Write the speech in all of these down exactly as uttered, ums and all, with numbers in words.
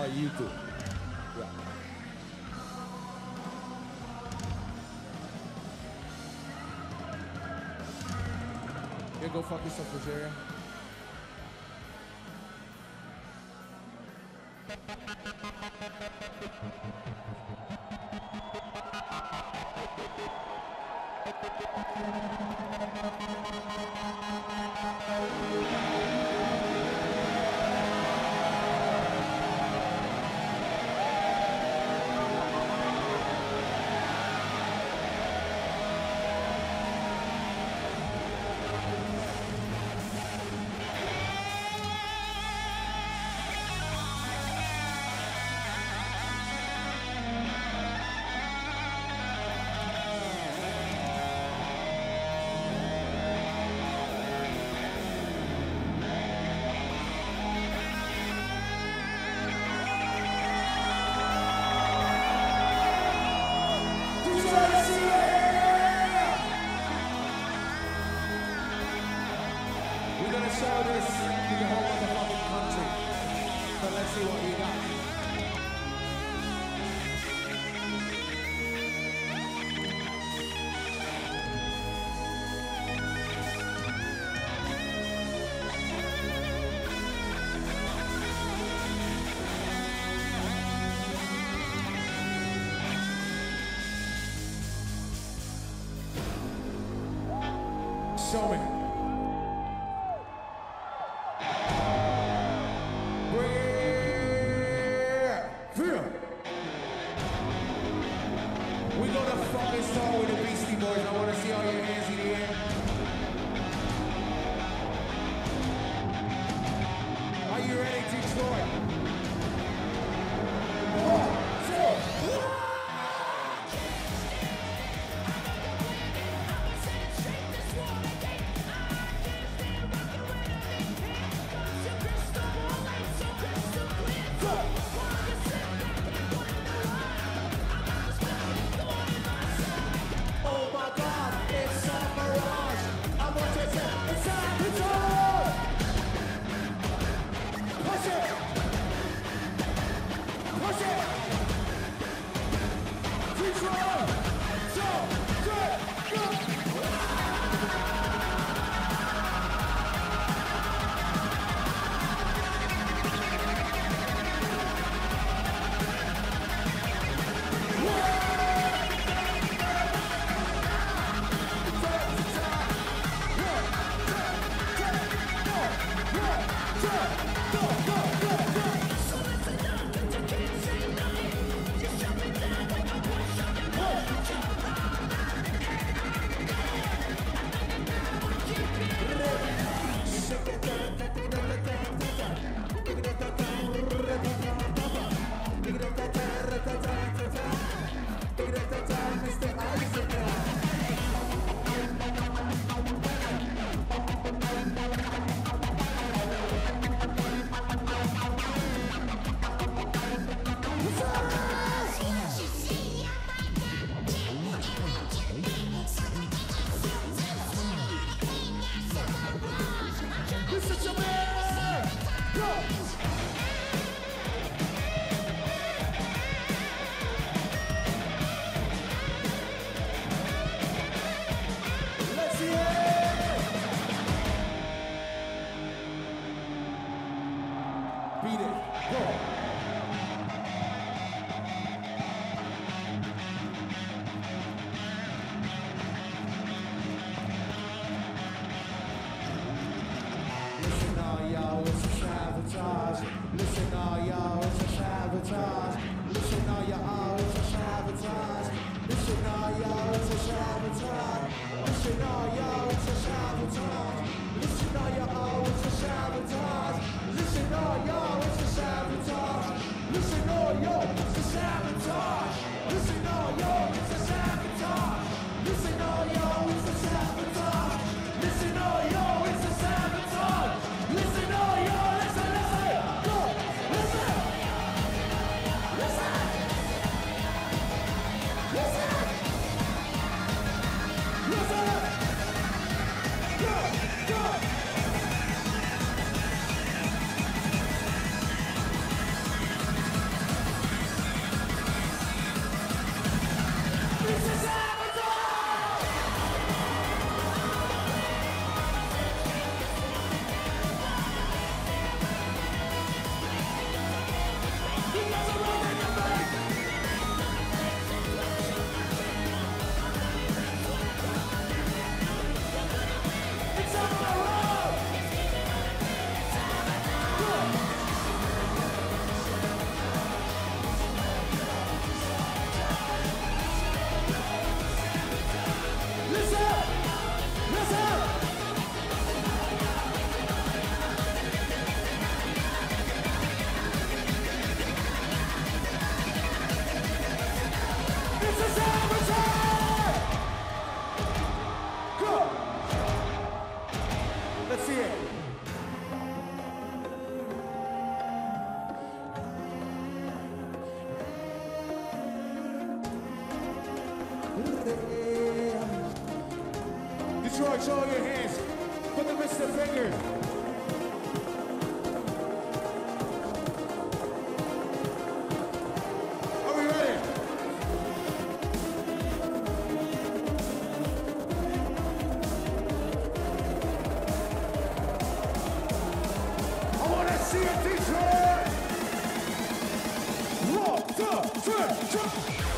you do. Yeah. Yeah, go fuck yourself, Rogeria. Show me. Bring it. Feel. We gonna fucking start with the Beastie Boys. I wanna see all your hands in the air. Are you ready, Detroit? One, two, one. Listen all y'all, it's a sabotage. Listen all y'all, it's a sabotage. Listen all y'all, it's a sabotage. Listen all y'all, it's a sabotage. Listen all y'all, it's a sabotage. Listen all y'all, it's a sabotage. Listen all y'all, it's a sabotage. Listen all y'all, it's a sabotage. Listen all y'all, it's a sabotage. Listen all y'all, it's a sabotage. Listen all y'all, listen, listen, go, listen, listen, listen. Let's see it. Detroit, show your hands. Put the wrist and finger. Are we ready? I want to see it, Detroit. Roll, two, three, jump.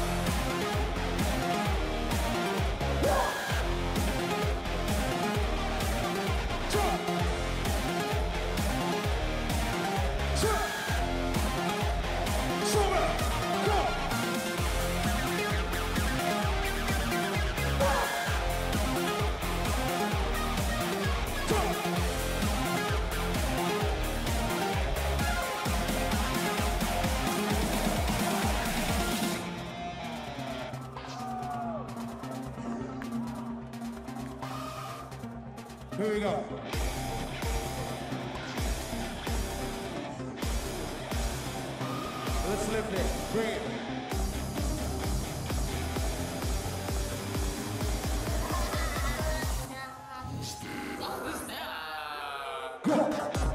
Here we go. Let's lift it. Bring it. Go.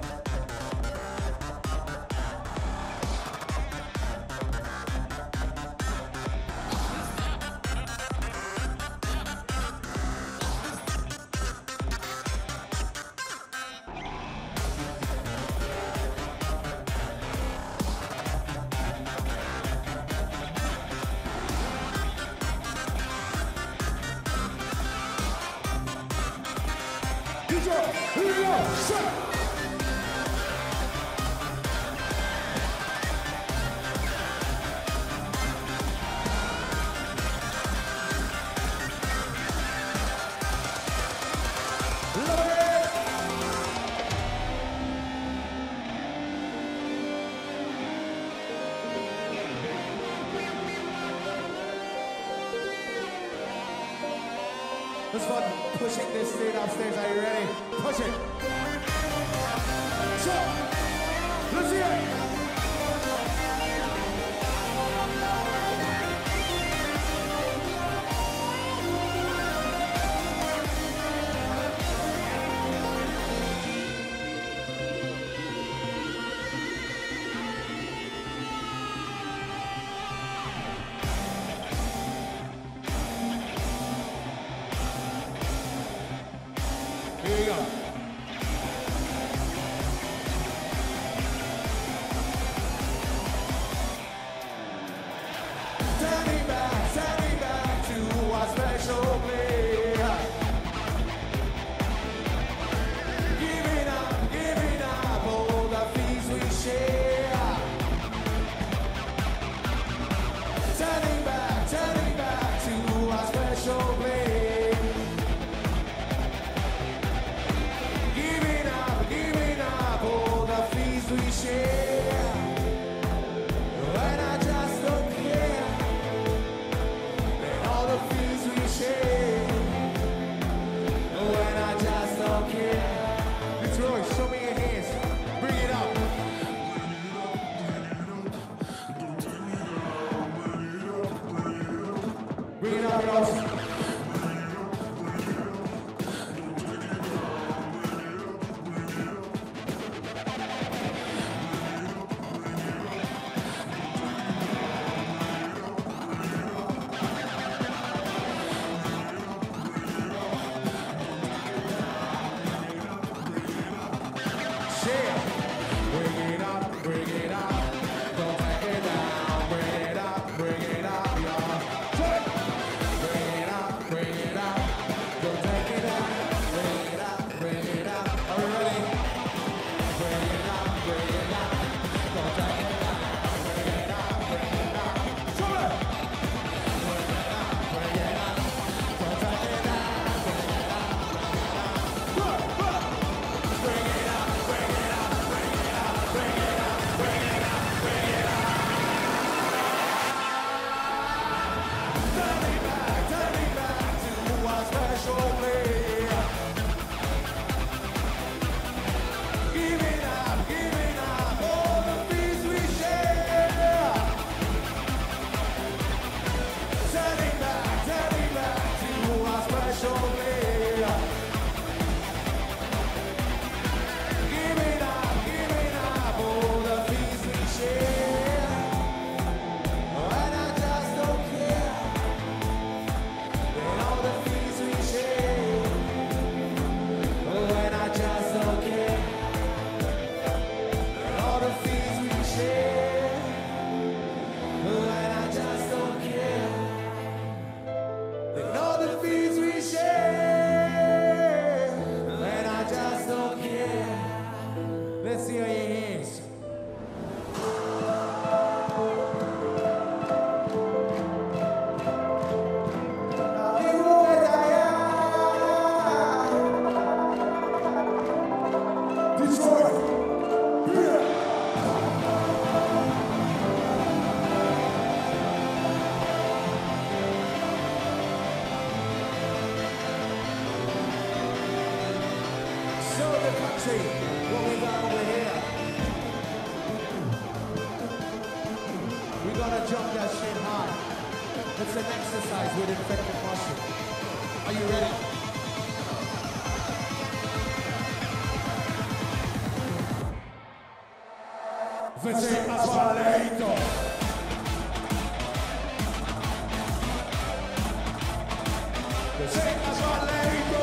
Here we go. Shut. Let's fun pushing this thing upstairs. Are you ready? Push it. So, let's see it. Here we go. Take me back, take me back to our special place. Giving up, giving up all the things we share. Turning back, turning back to our special place. We share, and I just don't care. And all the things we share, when I just don't care. Detroit, show me your hands. Bring it up. Bring it up, y'all. Bring it show the country what we got over here. We gotta jump that shit high. It's an exercise with infected muscle. Are you ready? Vete asfalto. Vete asfalto.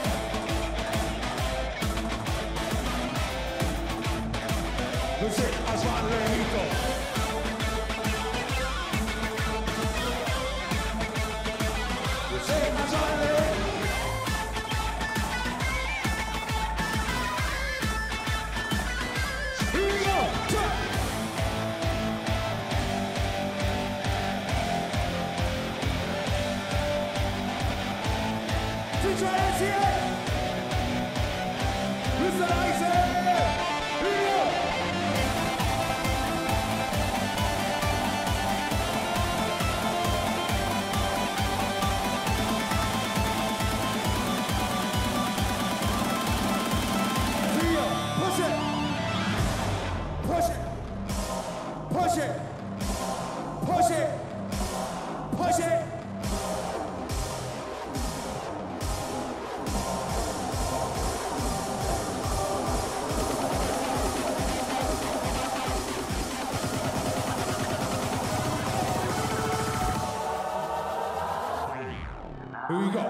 Vete asfalto. Here we go.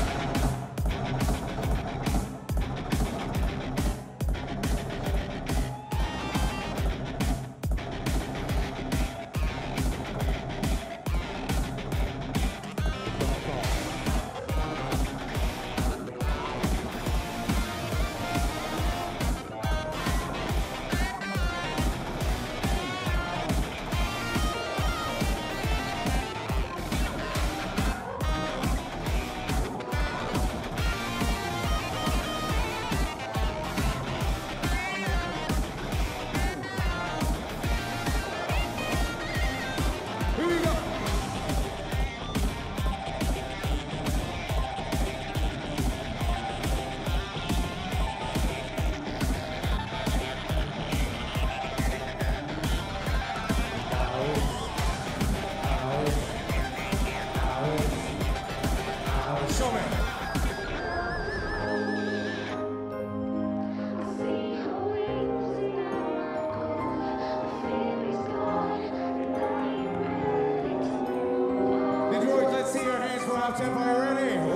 Tempo, are you ready? Oh,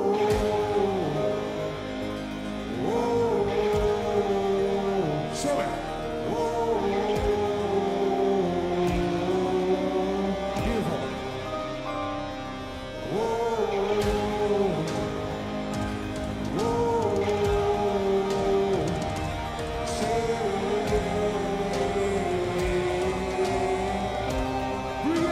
oh, oh, show it. Oh, beautiful. Oh, oh, say, breathe it.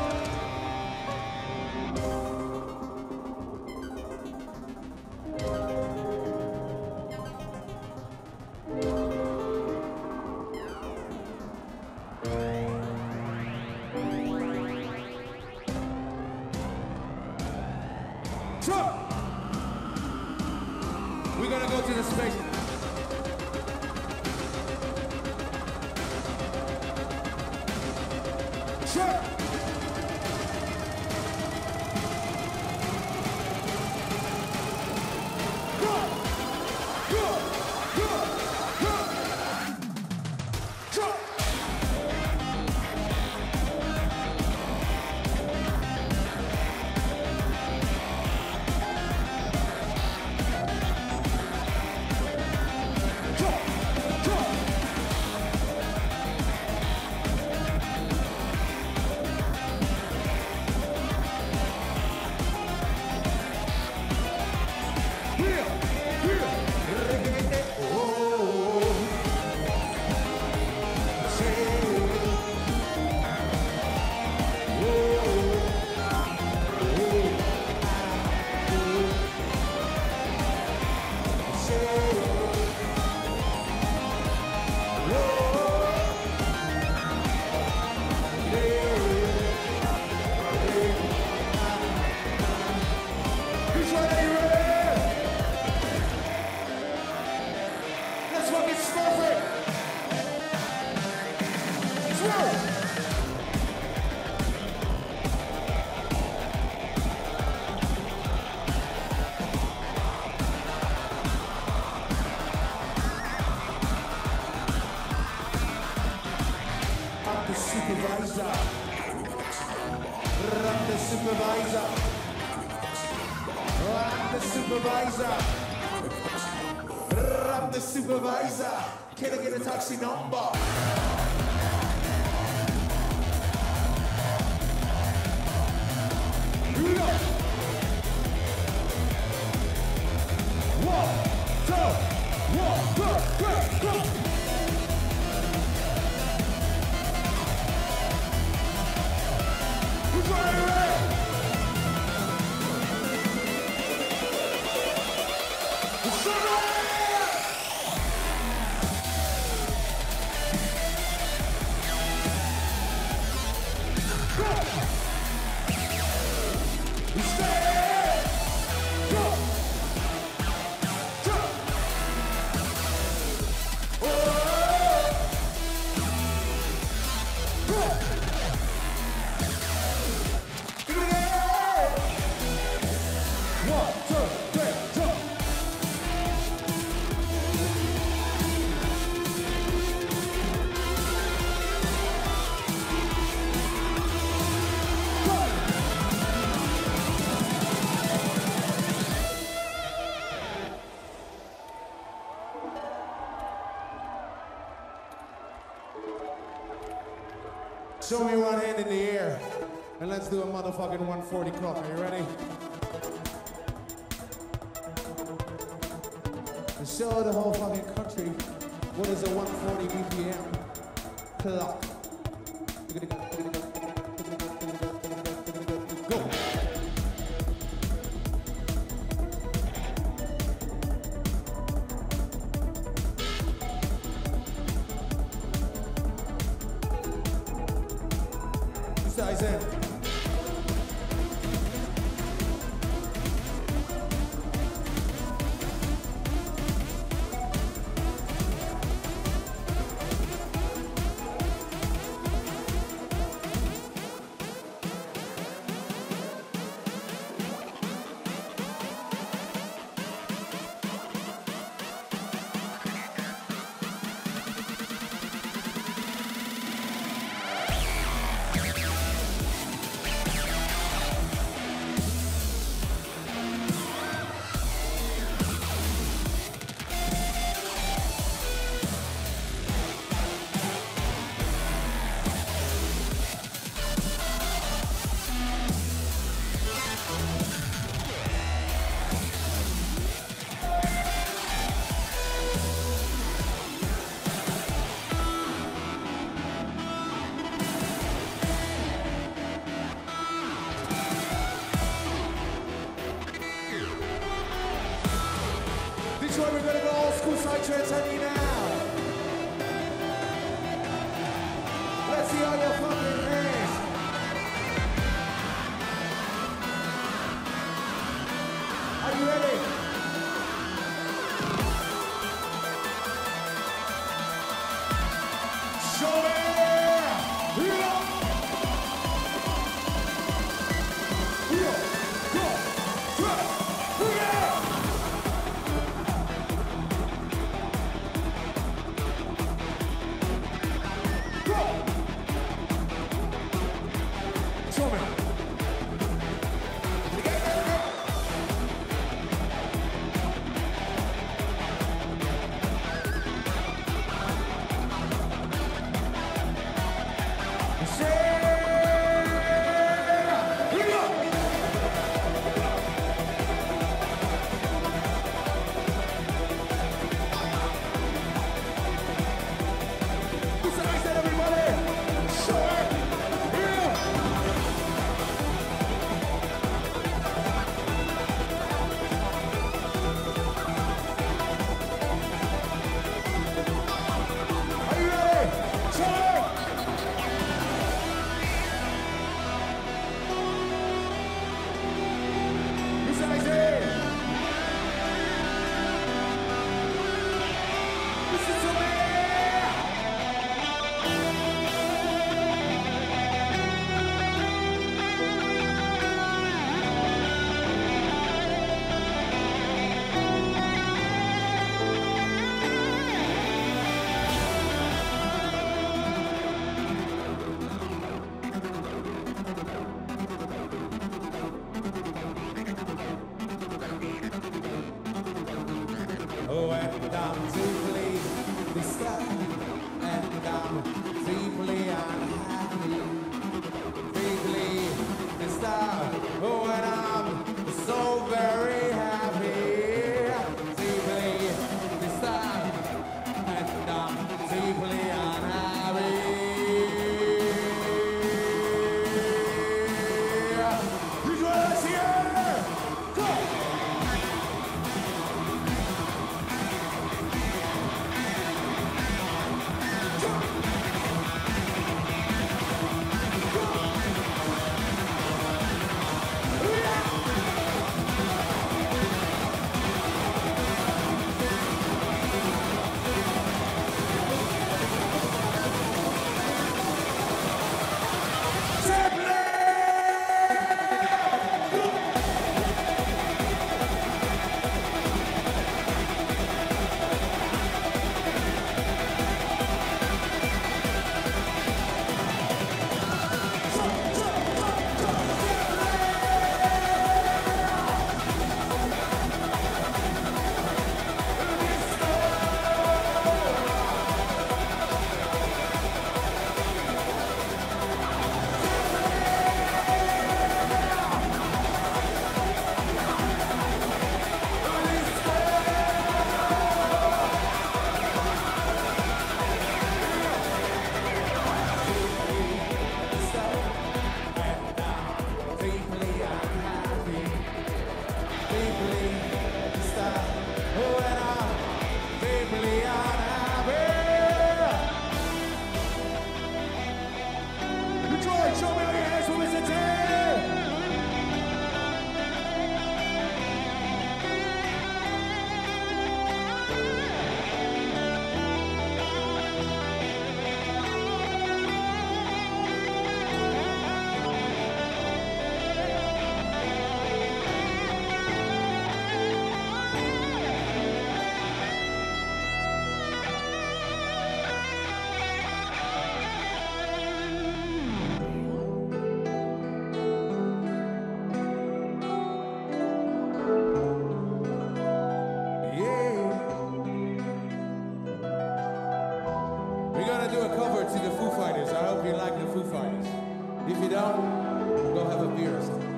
Trump! We're gonna go to the space. Trump! Go! Go! Go! Go! Trump! supervisor. I'm the supervisor. I'm the supervisor. I'm the supervisor. Can I get a taxi number? One, two, one, go, go, go. Who's ready, ready? It's so ready! Show me one hand in the air, and let's do a motherfucking one forty club. Are you ready? To show the whole fucking country what is a one forty B P M clock. Go. Guys in. Detroit, we're gonna go old school side trance on you now. Let's see all your fucking hands. Are you ready? Show me! Yeah! Yeah! Go! Go! Yeah! Oh, and I'm deeply disturbed, and I'm deeply unhappy, deeply disturbed. Oh, and I'm so very happy, deeply disturbed, and I'm deeply unhappy. We're gonna do a cover to the Foo Fighters. I hope you like the Foo Fighters. If you don't, go have a beer or something.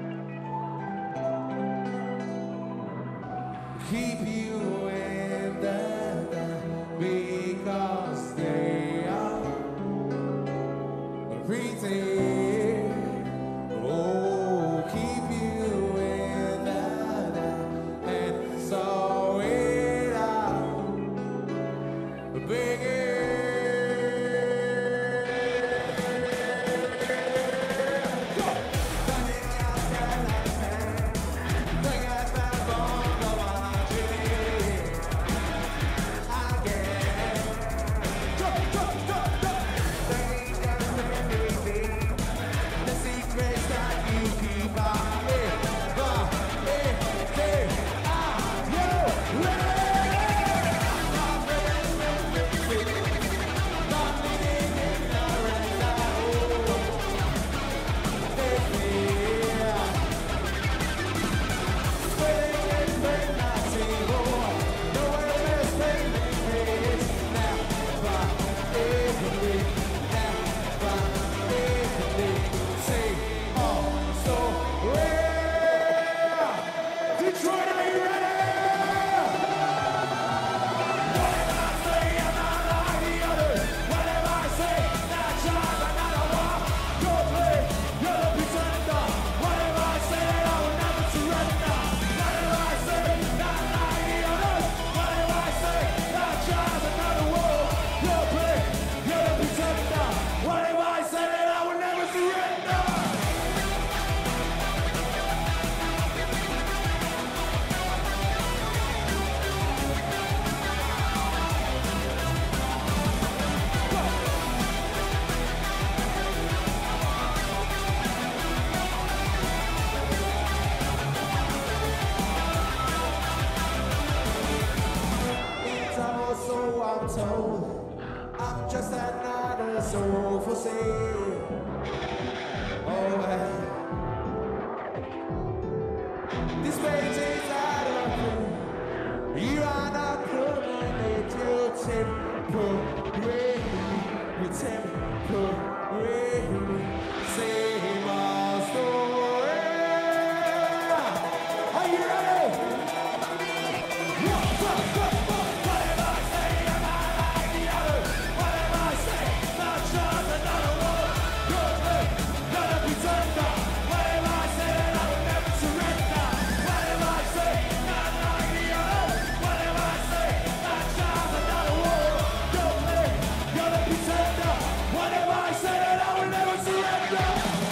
Keep you in the dark because they are pretend. Oh, keep you in the dark and so it out. Big told I'm just another soul for sale. Oh, well, this page is out of you. You are not parade me. You tell me, parade me. Same old story. Are you ready? One, two, three, four. Whatever I say, I'm not like the others. Whatever I say, not just another word. Good thing, gotta be turned up. Whatever I say, I will never surrender. Whatever I say, not like the others. Whatever I say, not just another word. Good thing, gotta be turned up. Whatever I say, I will never surrender.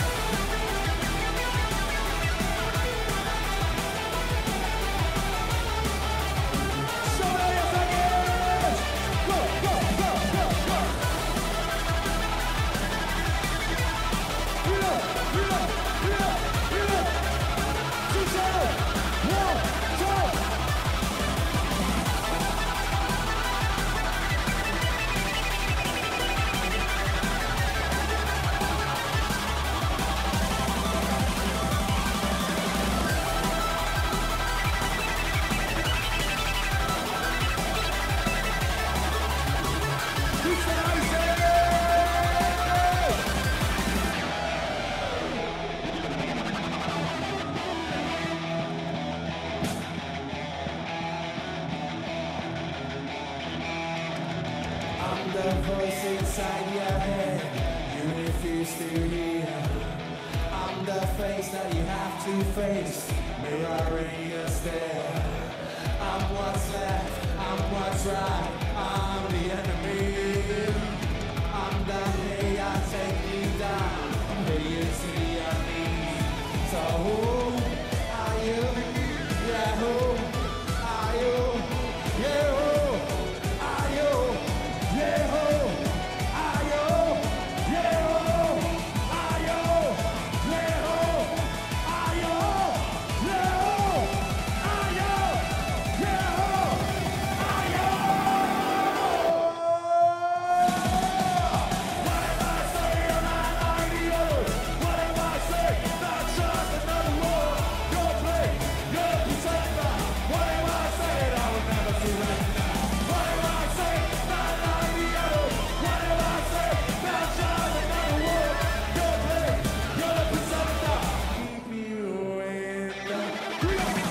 Show me your fingers. Go, go, go, go, go. Reload, reload, reload, reload. Two seconds. One, two. Two seconds. I'm the voice inside your head you refuse to hear. I'm the face that you have to face, mirroring your stare. I'm what's left, I'm what's right, I'm the enemy. I'm the hay I take you down, put you to your knees. So who are you? Yeah, who are you? Yeah, who are you? Yeah, who are you? Yeah, who are you? Yeah, who are you? Yeah, who are you? Yeah, who are you? Whatever I say, I'm not like the others. Whatever I say, not just another word. Your play, your pretender. Whatever I say, I will never surrender. Whatever I say, not like the others. Whatever I say, not just another word. Your play, your pretender. Keep you in the grip.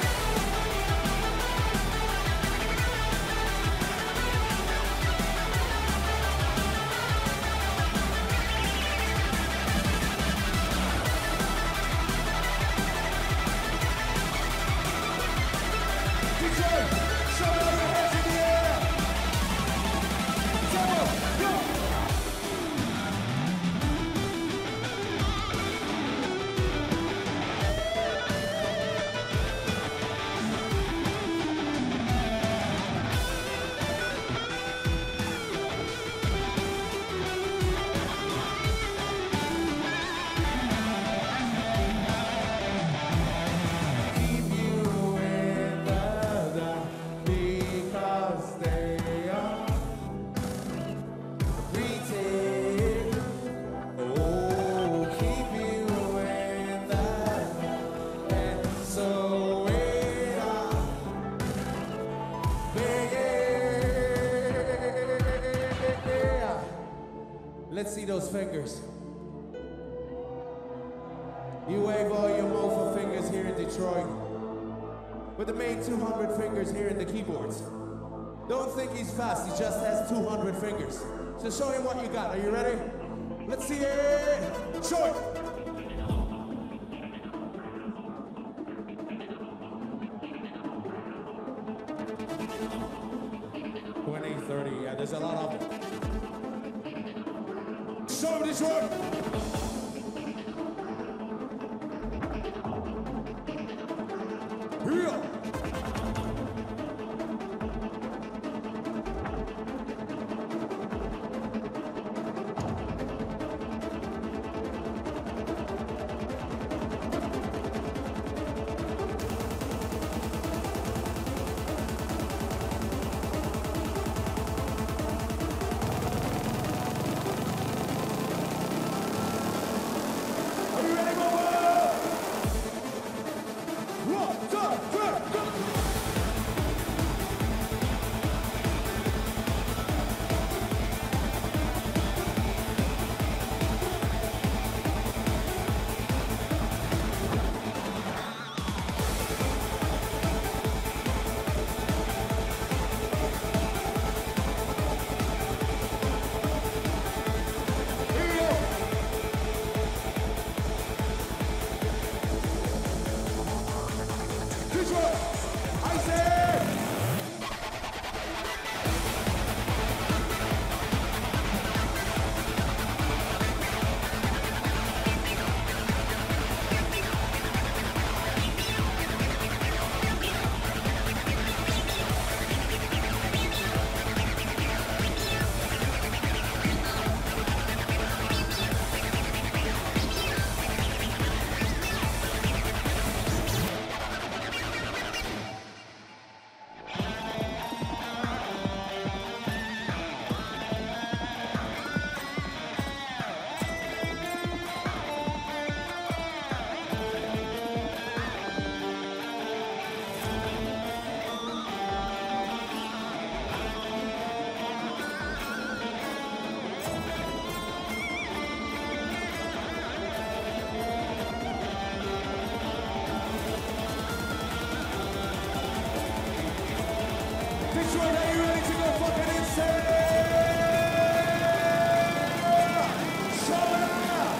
D J, show me your hands in the air. Come on, go. Keep you in the dark because they are pretend. Oh, keep you in the dark, and so it are. Yeah. Let's see those fingers. You wave all your mofo fingers here in Detroit, but the main two hundred fingers here in the keyboards. Don't think he's fast, he just has two hundred fingers. So show him what you got. Are you ready? Let's see it. Show it. twenty, thirty, yeah, there's a lot of them. Show him Detroit. Here. Detroit, are you ready to go fucking insane? Show it up!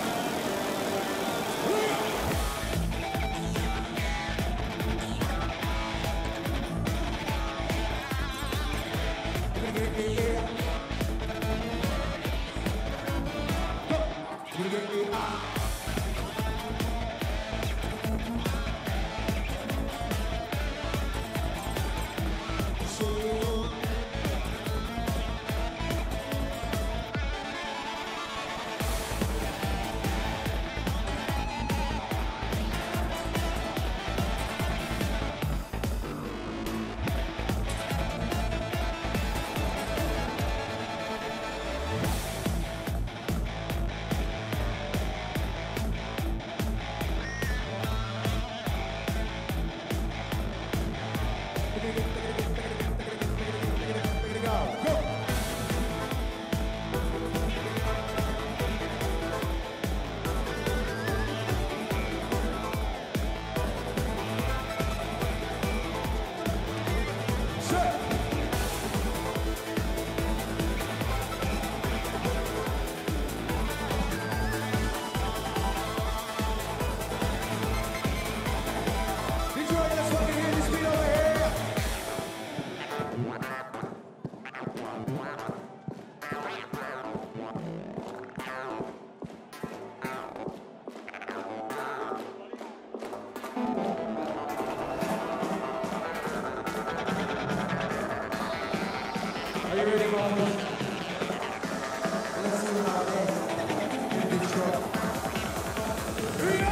Are you ready, Mama? Let's see how it is in Detroit. Here we go!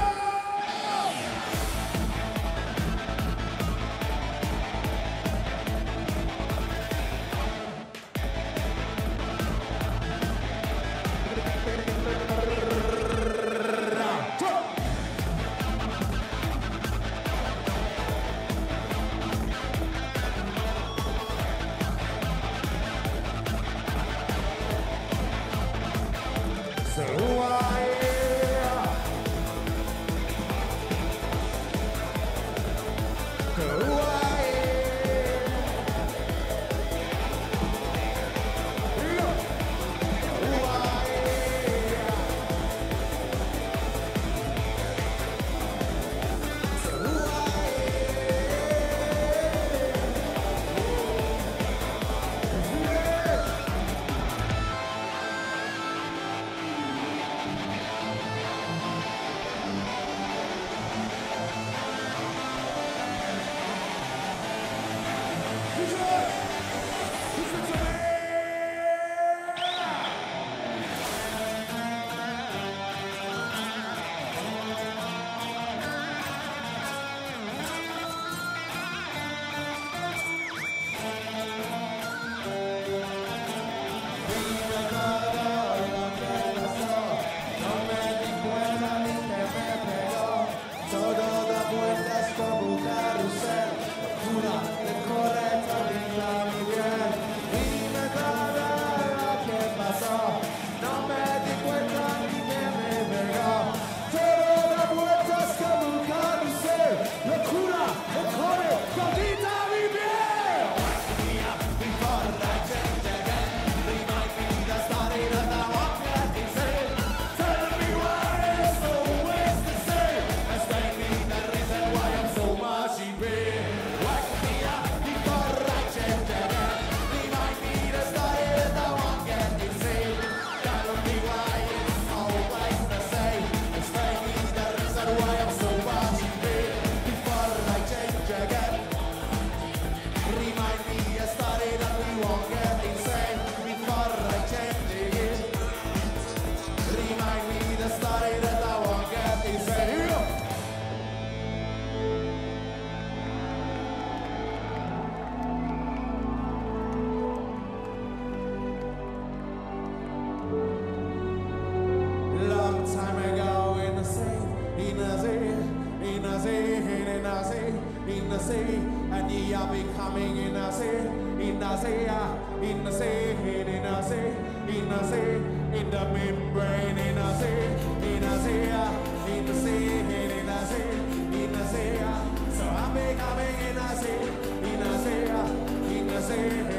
So I and ye are becoming in a say, in a say, in the say, in a say, in a say, in the membrane, in a say, in a say, in the say, in a say, in a say, so I'm becoming in a say, in a say, in a say.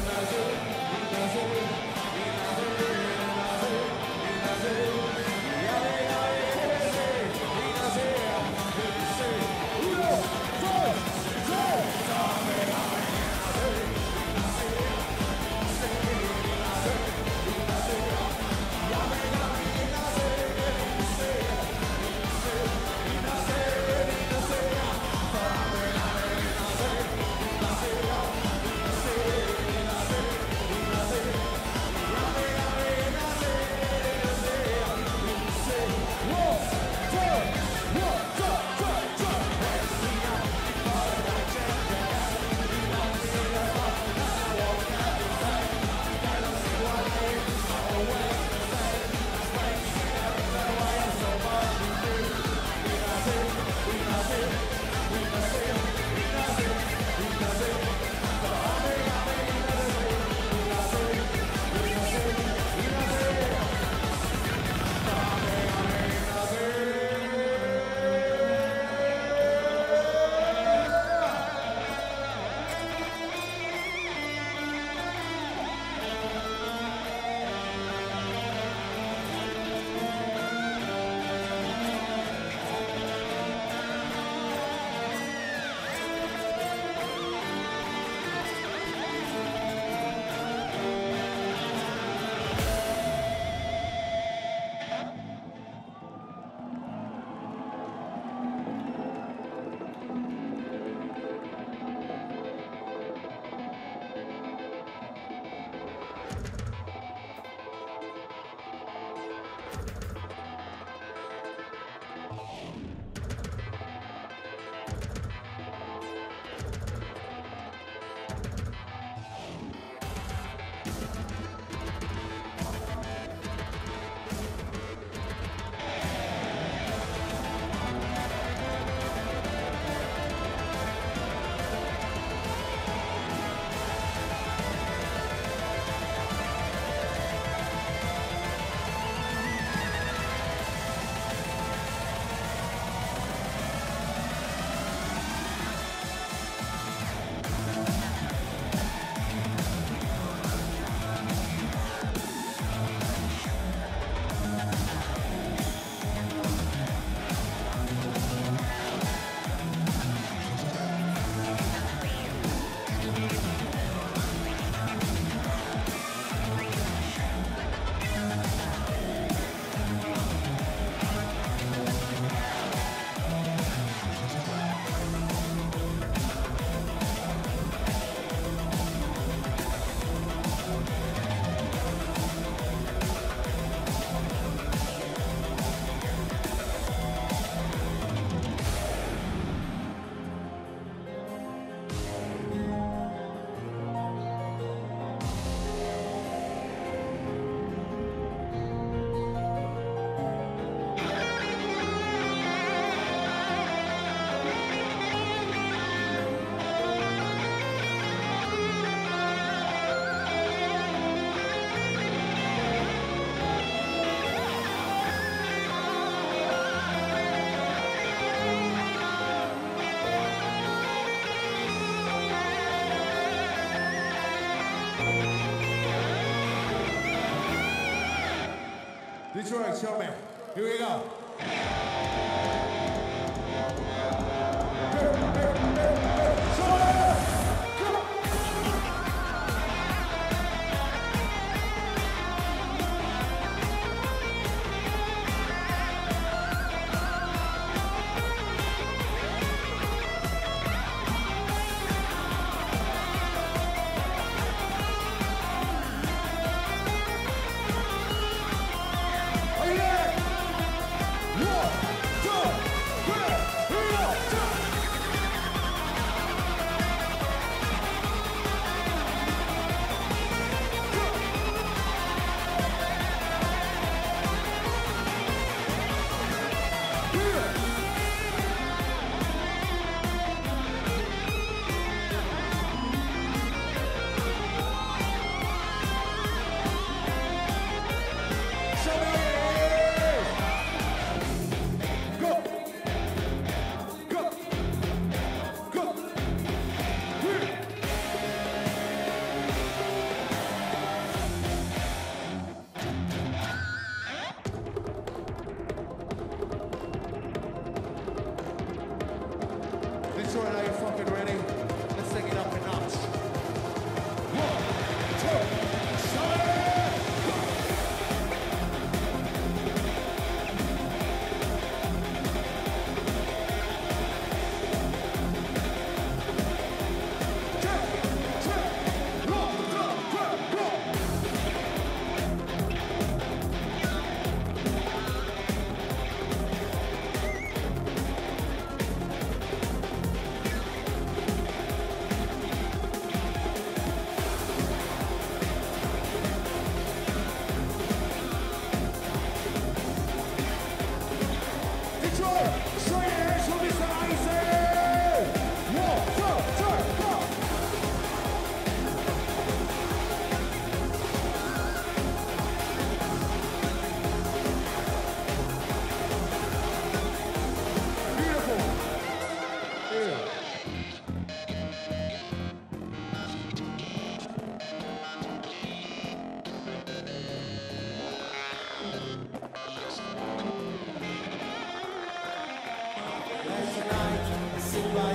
Detroit, show me. Here we go.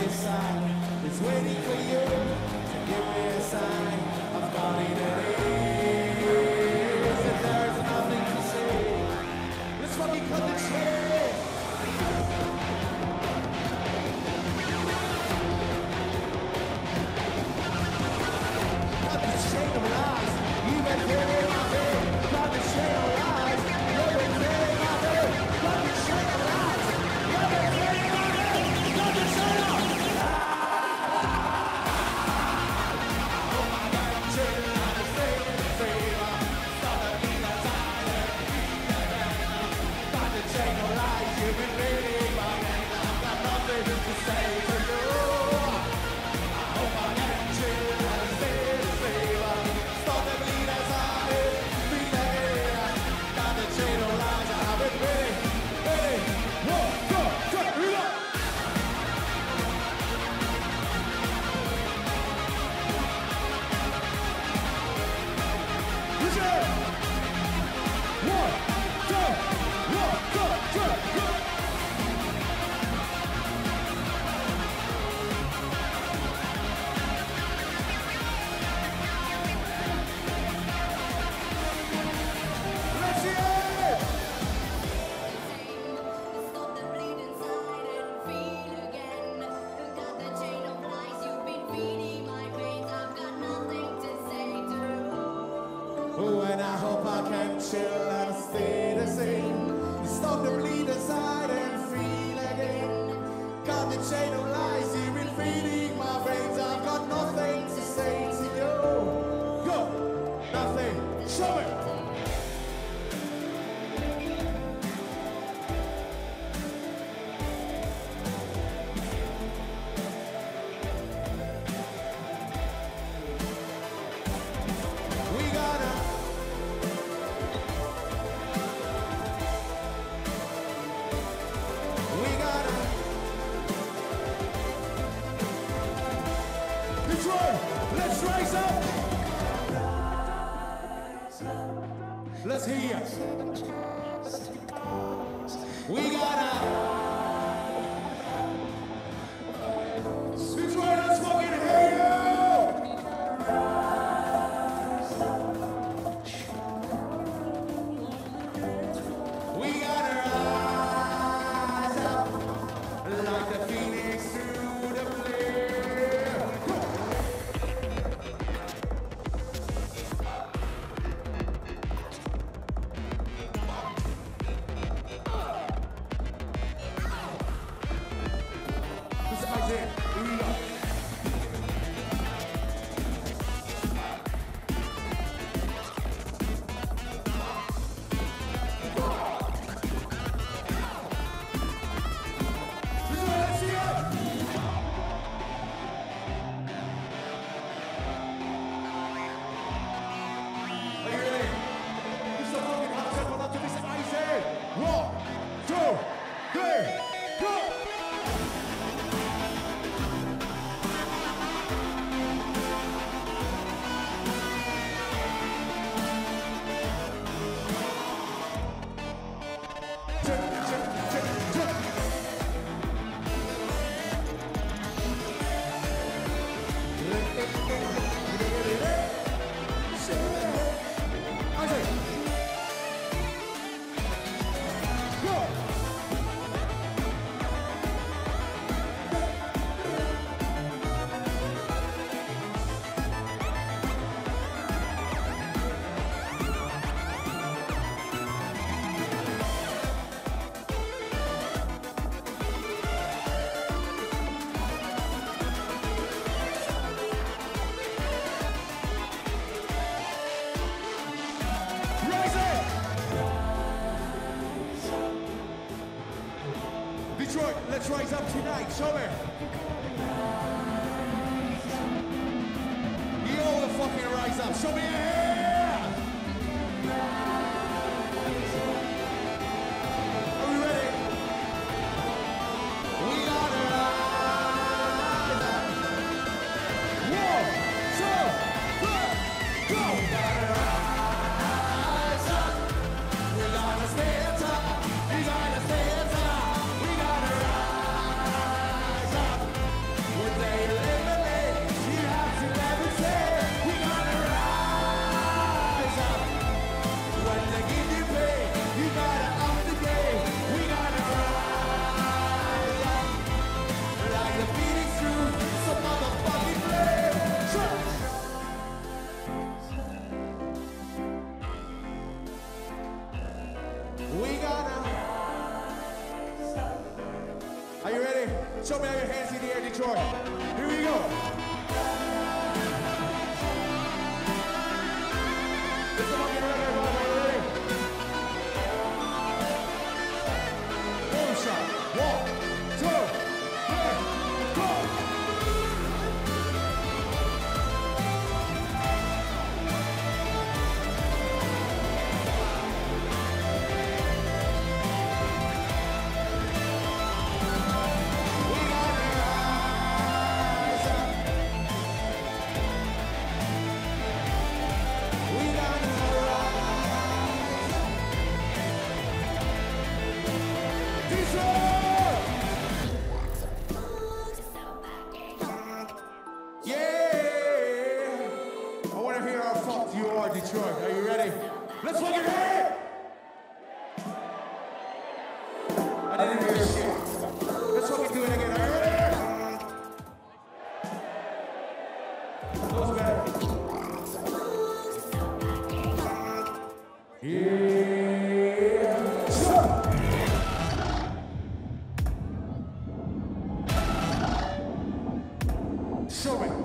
other side is waiting for you to give me a sign. I've got it is. If there's nothing to say, let's fucking cut the chain. Cut the chain of lies. You've been hearing my day. Cut the chain of lies. You've been hearing my day. Cut the chain of lies. You've been hearing my day. Cut the chain of lies. And I hope I can chill and stay the same. Stop the bleed inside and feel again. Got the chain of lies, you've been feeding my veins. I've got nothing to say to you. Go, nothing, show me. Let's rise up. Let's hear you. We gotta. Detroit, let's fucking hear you. We gotta rise up like the phoenix through the flame. Detroit, let's rise up tonight, show me. You all the fucking rise up, show me your hand. Are we ready? We gotta rise up. One, two, three, go. We gotta rise up. We gotta stand up. We gotta stand up. We gotta rise up. Show me how your hands in the air, Detroit. Here we go. Let's come on, get ready, everybody. Are you ready? One shot. One, two, three, go. Detroit, are you ready? Let's look at it! I didn't hear shit. Let's fucking do it again. Are you ready? Those better. Yeah. Show me.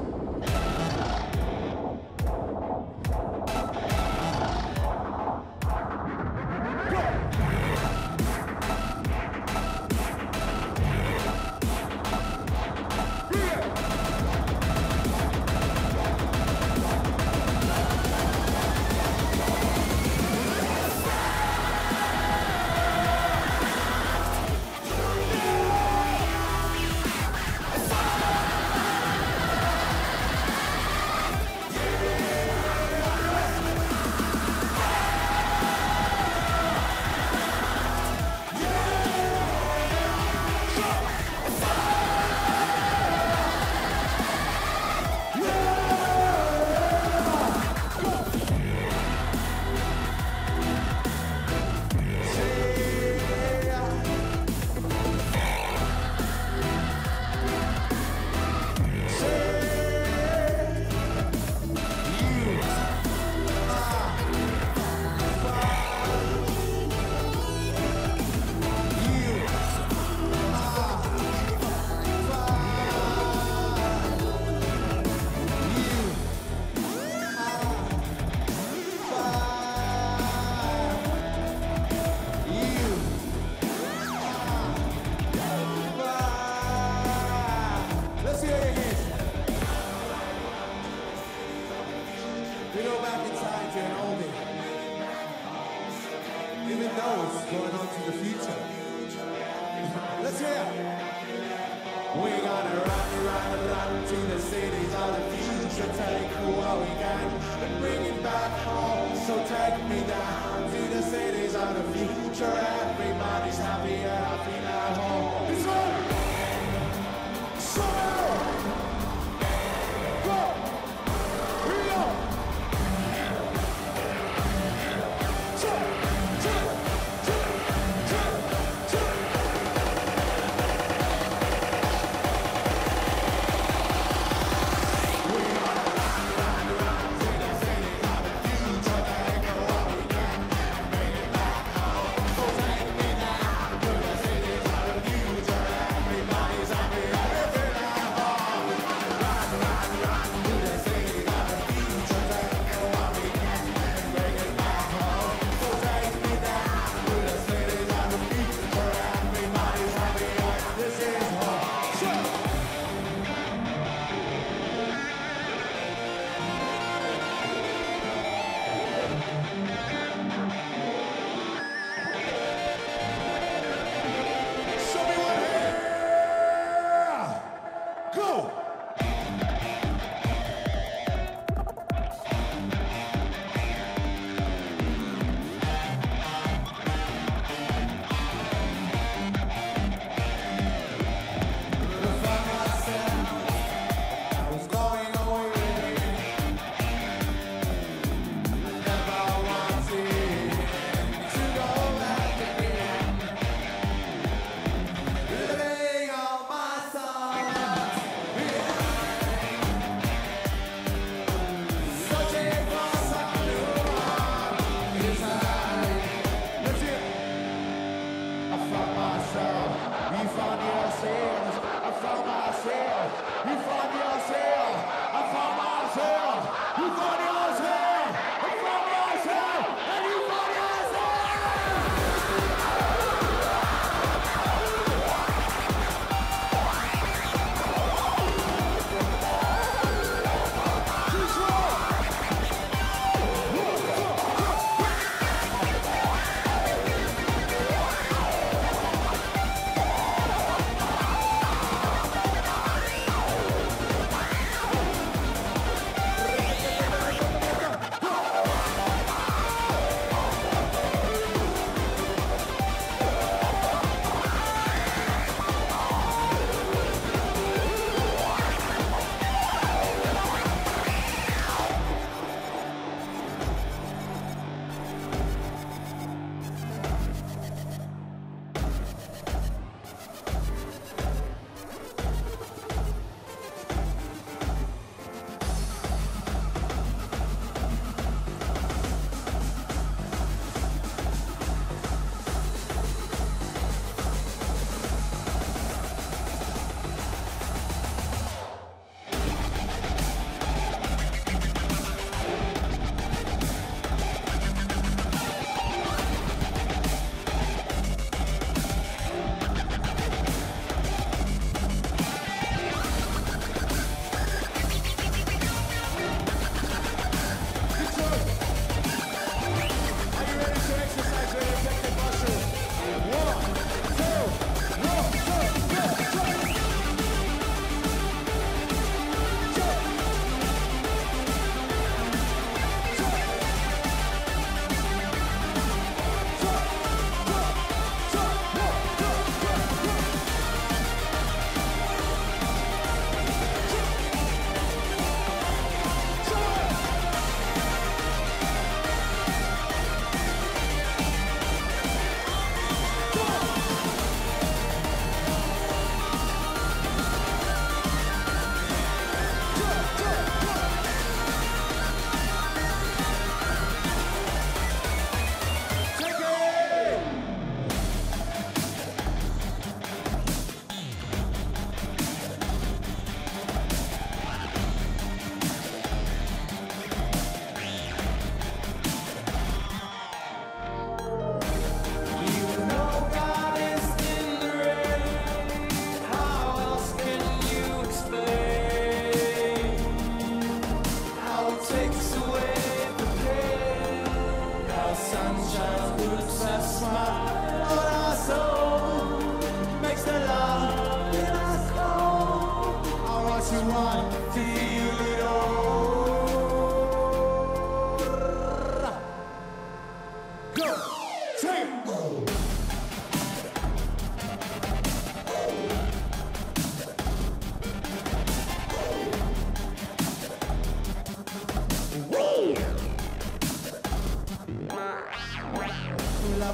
Going on to the future. Let's hear it. We're gonna run, run, run to the cities of the future. Take what we can and bring it back home. So take me down to the cities of the future. Everybody's happy and I feel at home. This one. So go. Here we go. Everybody's happy, everything.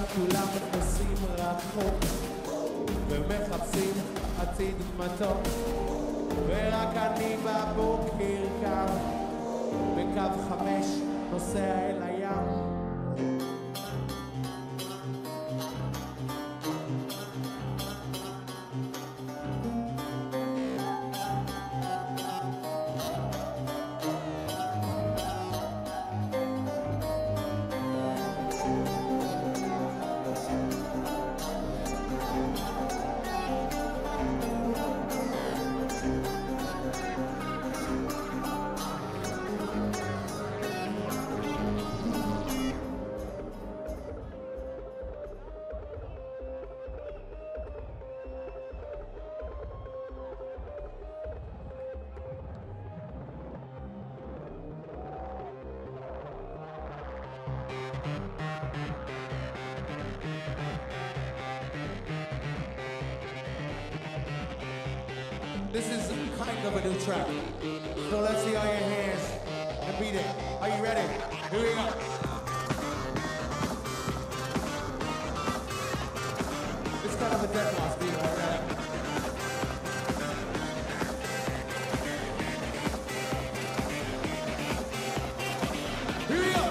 כולם נכנסים רחוק ומחפשים עתיד מתוק ורק אני בבוקר קם בקו חמש נוסע אל הים This is kind of a new track. So let's see all your hands and beat it. Are you ready? Here we go. It's kind of a dead mouse beat, all right? Here we go.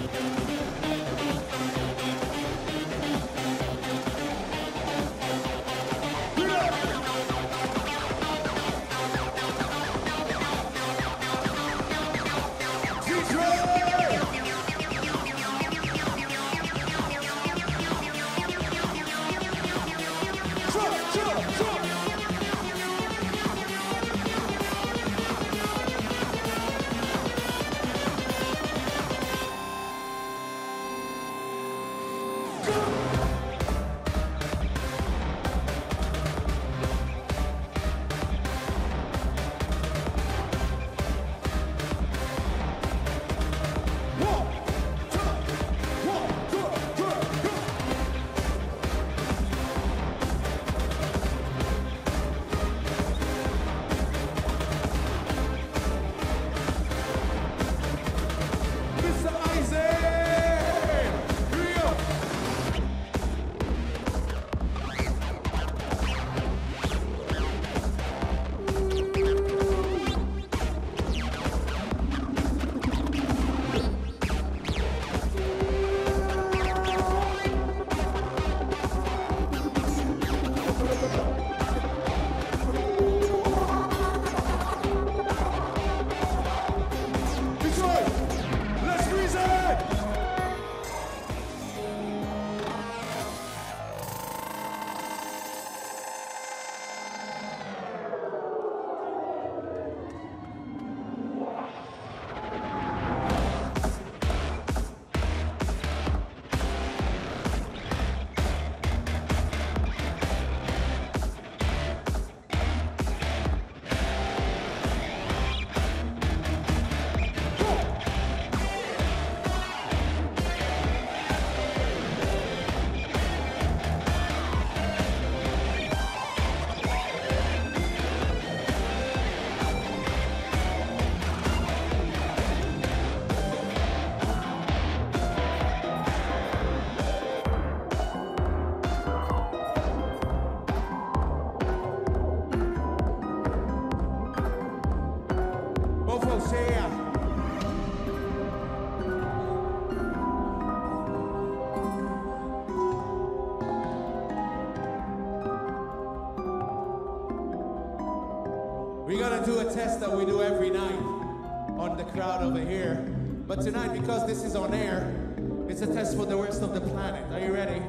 We're gonna do a test that we do every night on the crowd over here. But tonight, because this is on air, it's a test for the rest of the planet. Are you ready?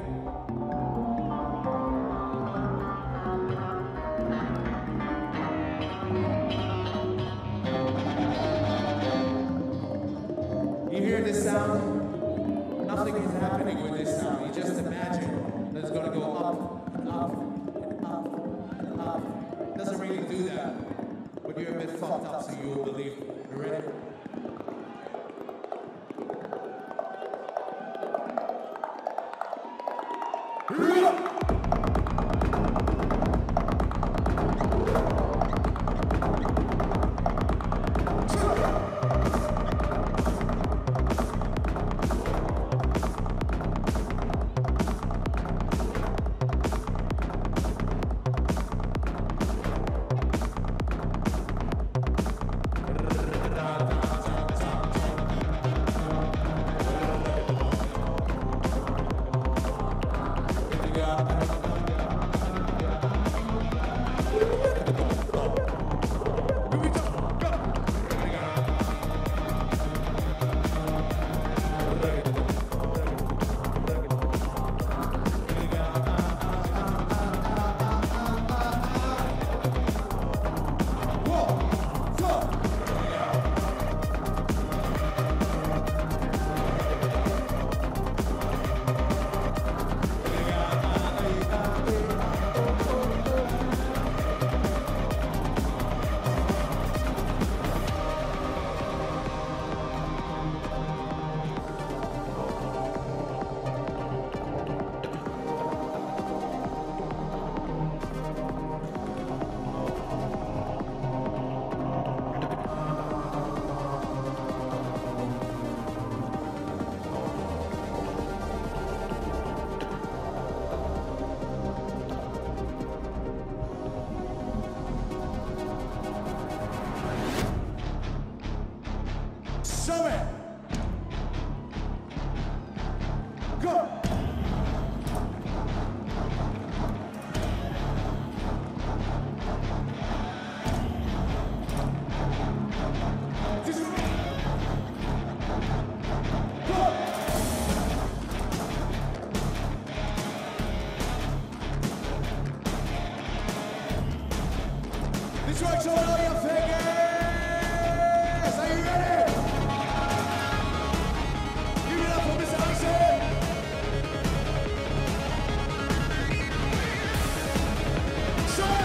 You hear this sound? Nothing is happening with this sound. You just imagine that it's gonna go up and up and up and up. It doesn't really do that. But you're a bit fucked up, so you will believe. You ready? Here we go! to all your fingers. Are you ready? Give it up for Mister Ison. Sure.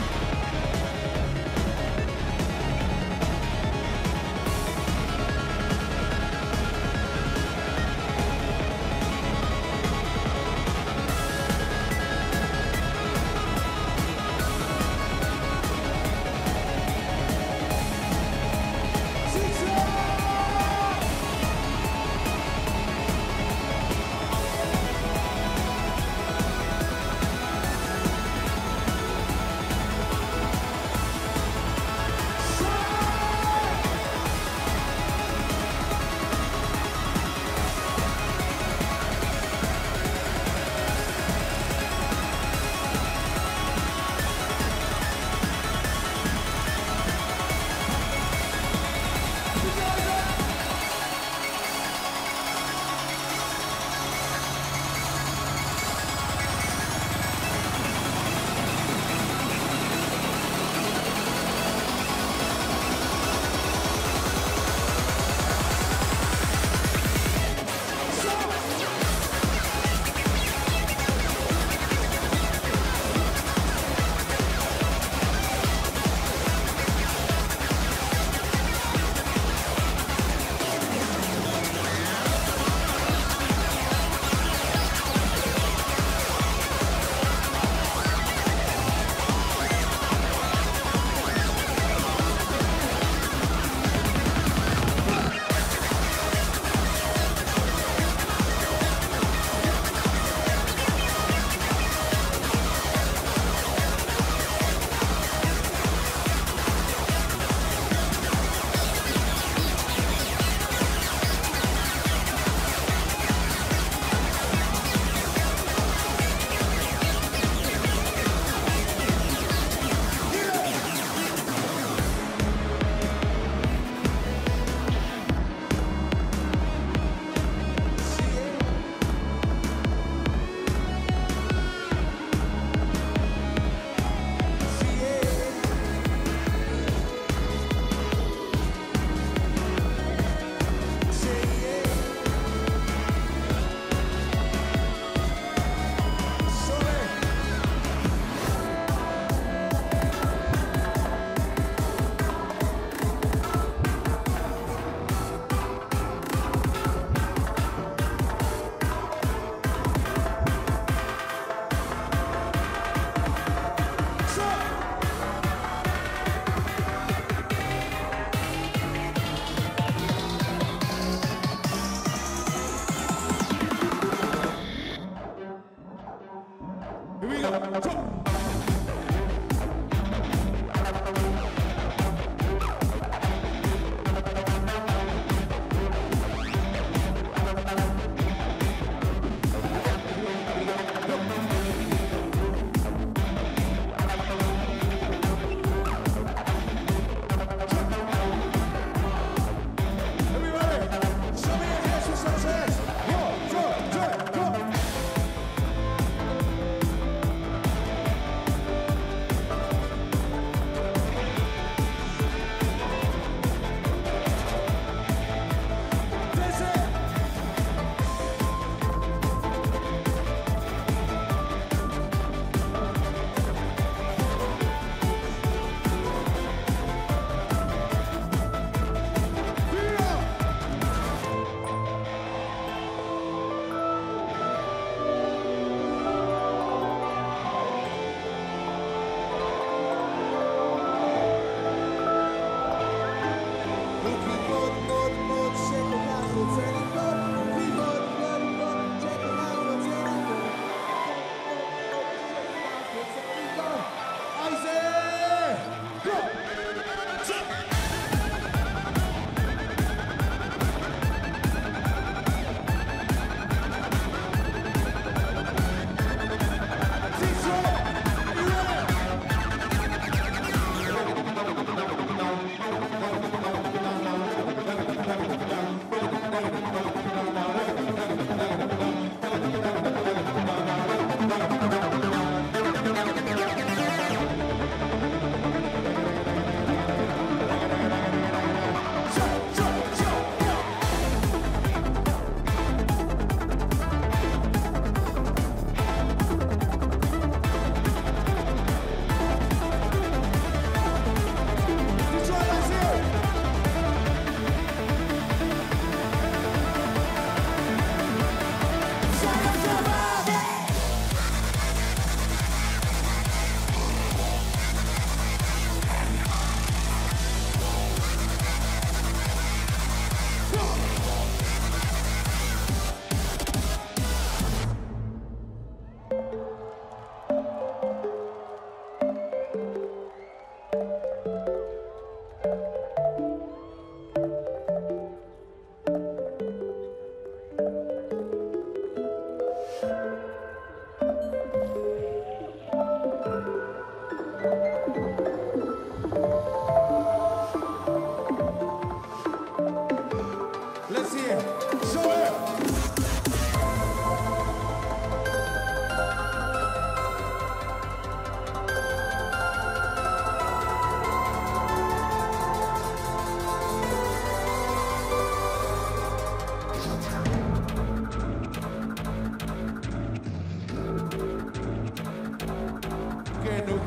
Here we go. Jump.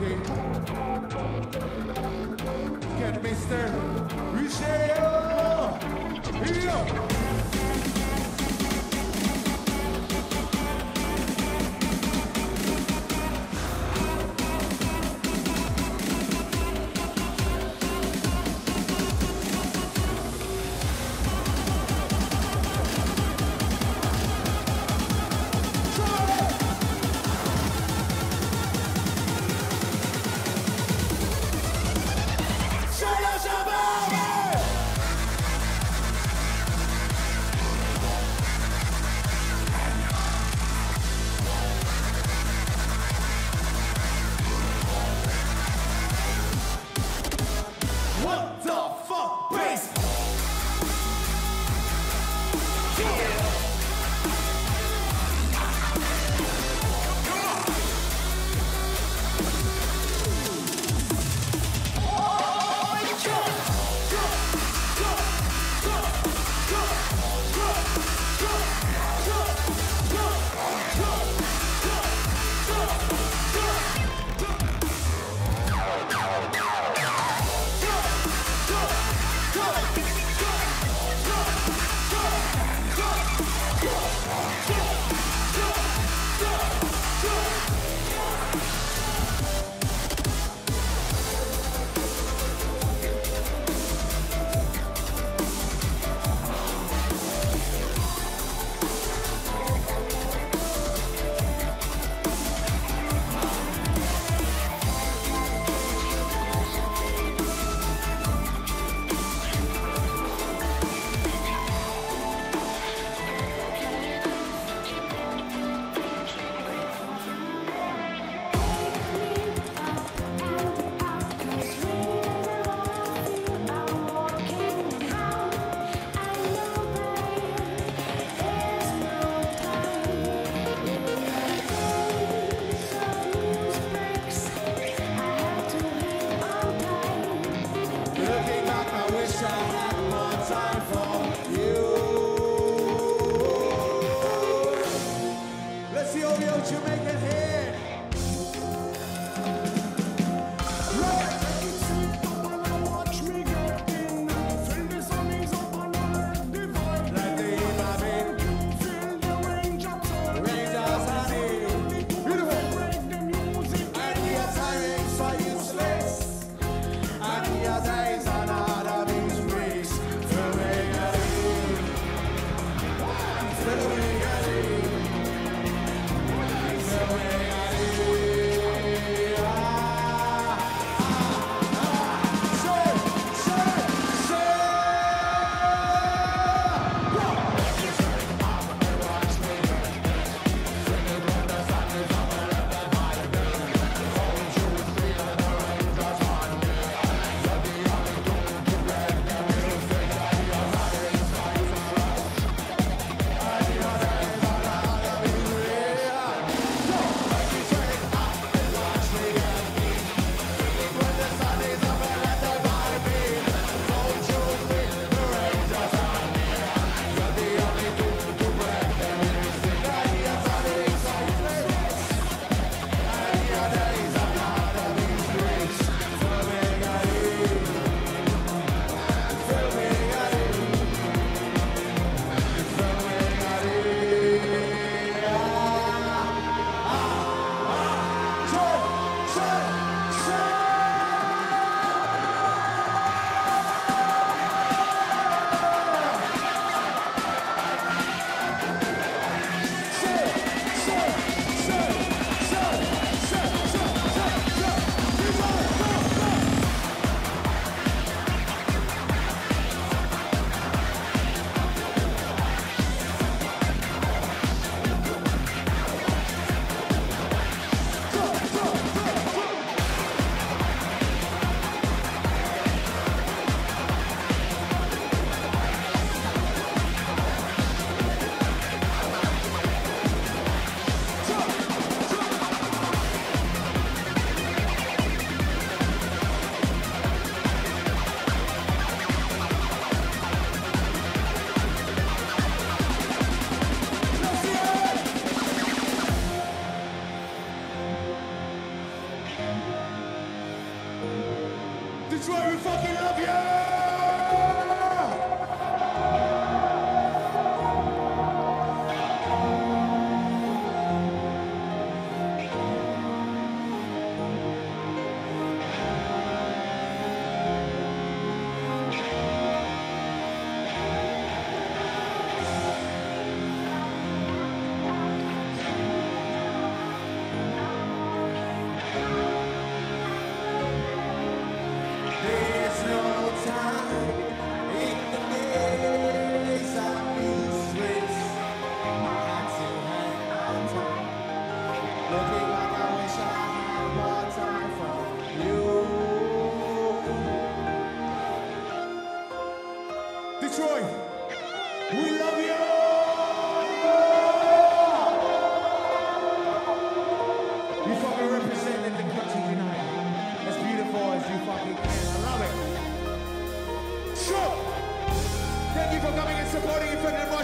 Fergie. Get Mister Richeo. Yo.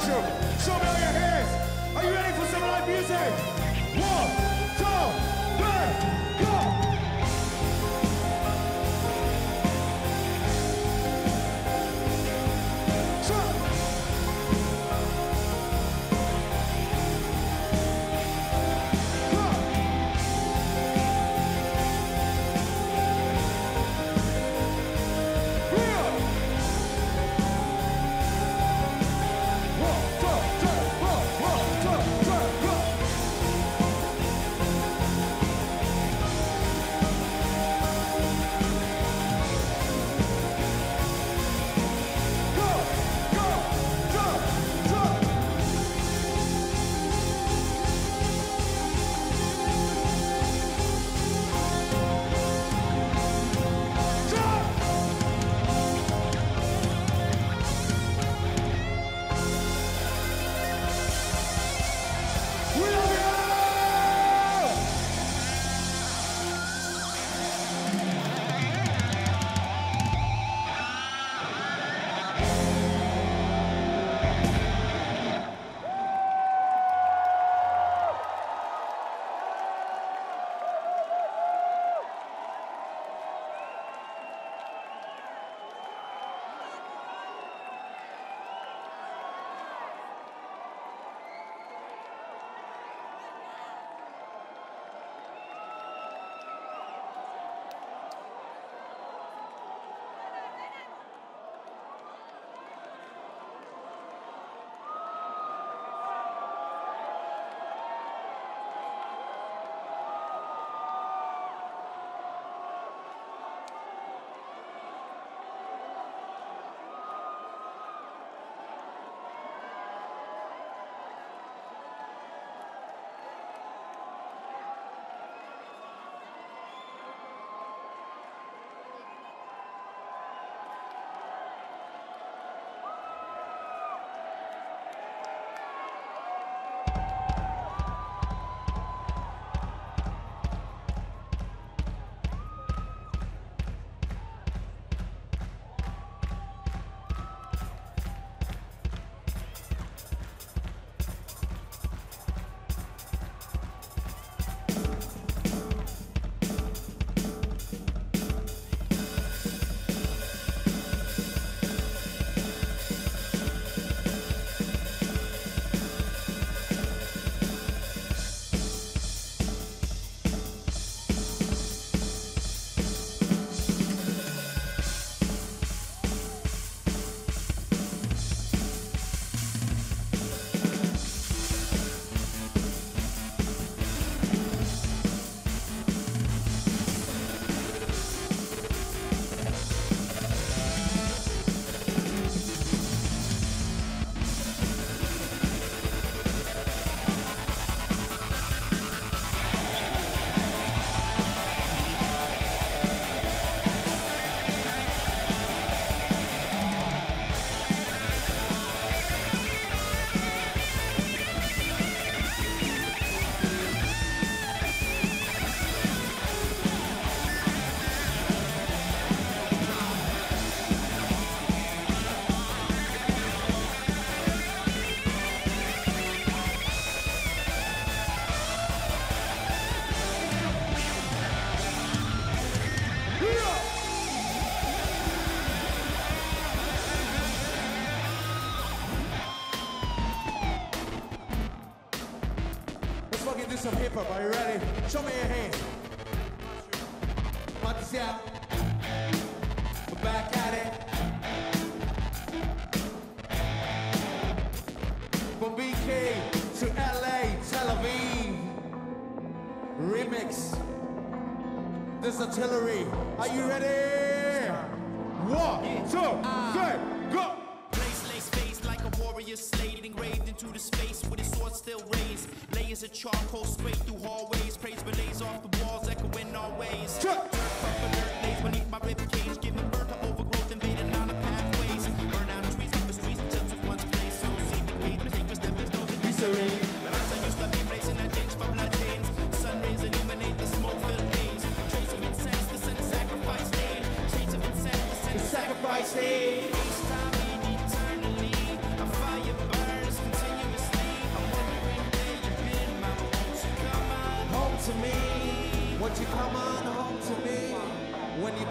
you. Show me all your hands. Are you ready for some live music? One, two, three, go! Some hip hop, are you ready? Show me your hands. Want to see how? We're back at it. From B K to L A, Tel Aviv. Remix. This artillery. Are you ready? One, two, three, go! Place lace face like a warrior slate, engraved into the space with his sword still raised. Layers of charcoal straight through hallways. Praise relays off the walls, echoing our ways. Dirt from the dirt lays beneath my rib cage, giving birth to overgrowth, invading on the pathways. Burn out trees off the streets until to one's place. So see the gate, take a step, there's no misery. But as I used to be racing that change for blood chains. Sun rays illuminate the smoke-filled haze. Trace of incense, the sin sacrifice day. Shades of incense, the sin sacrifice day. Each time eternally, a fire burns.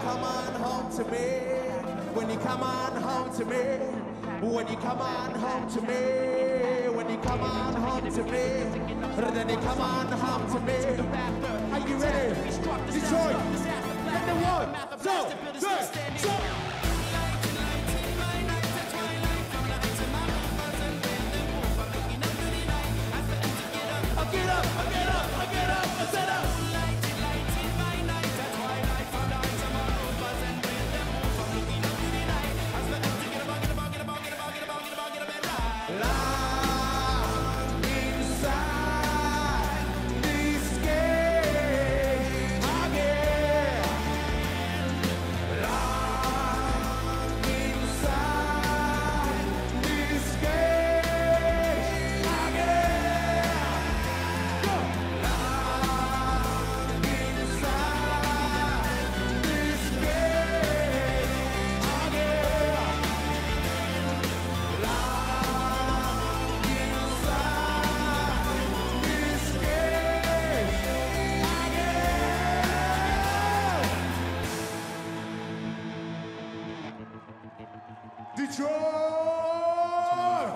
come on home to me, when you come on home to me, when you come on home to me, when you come on home to me, then you come on home to me. Are you ready? Detroit, let the one, so, three, so. Get up, I get up, I get up, I set up. Detroit!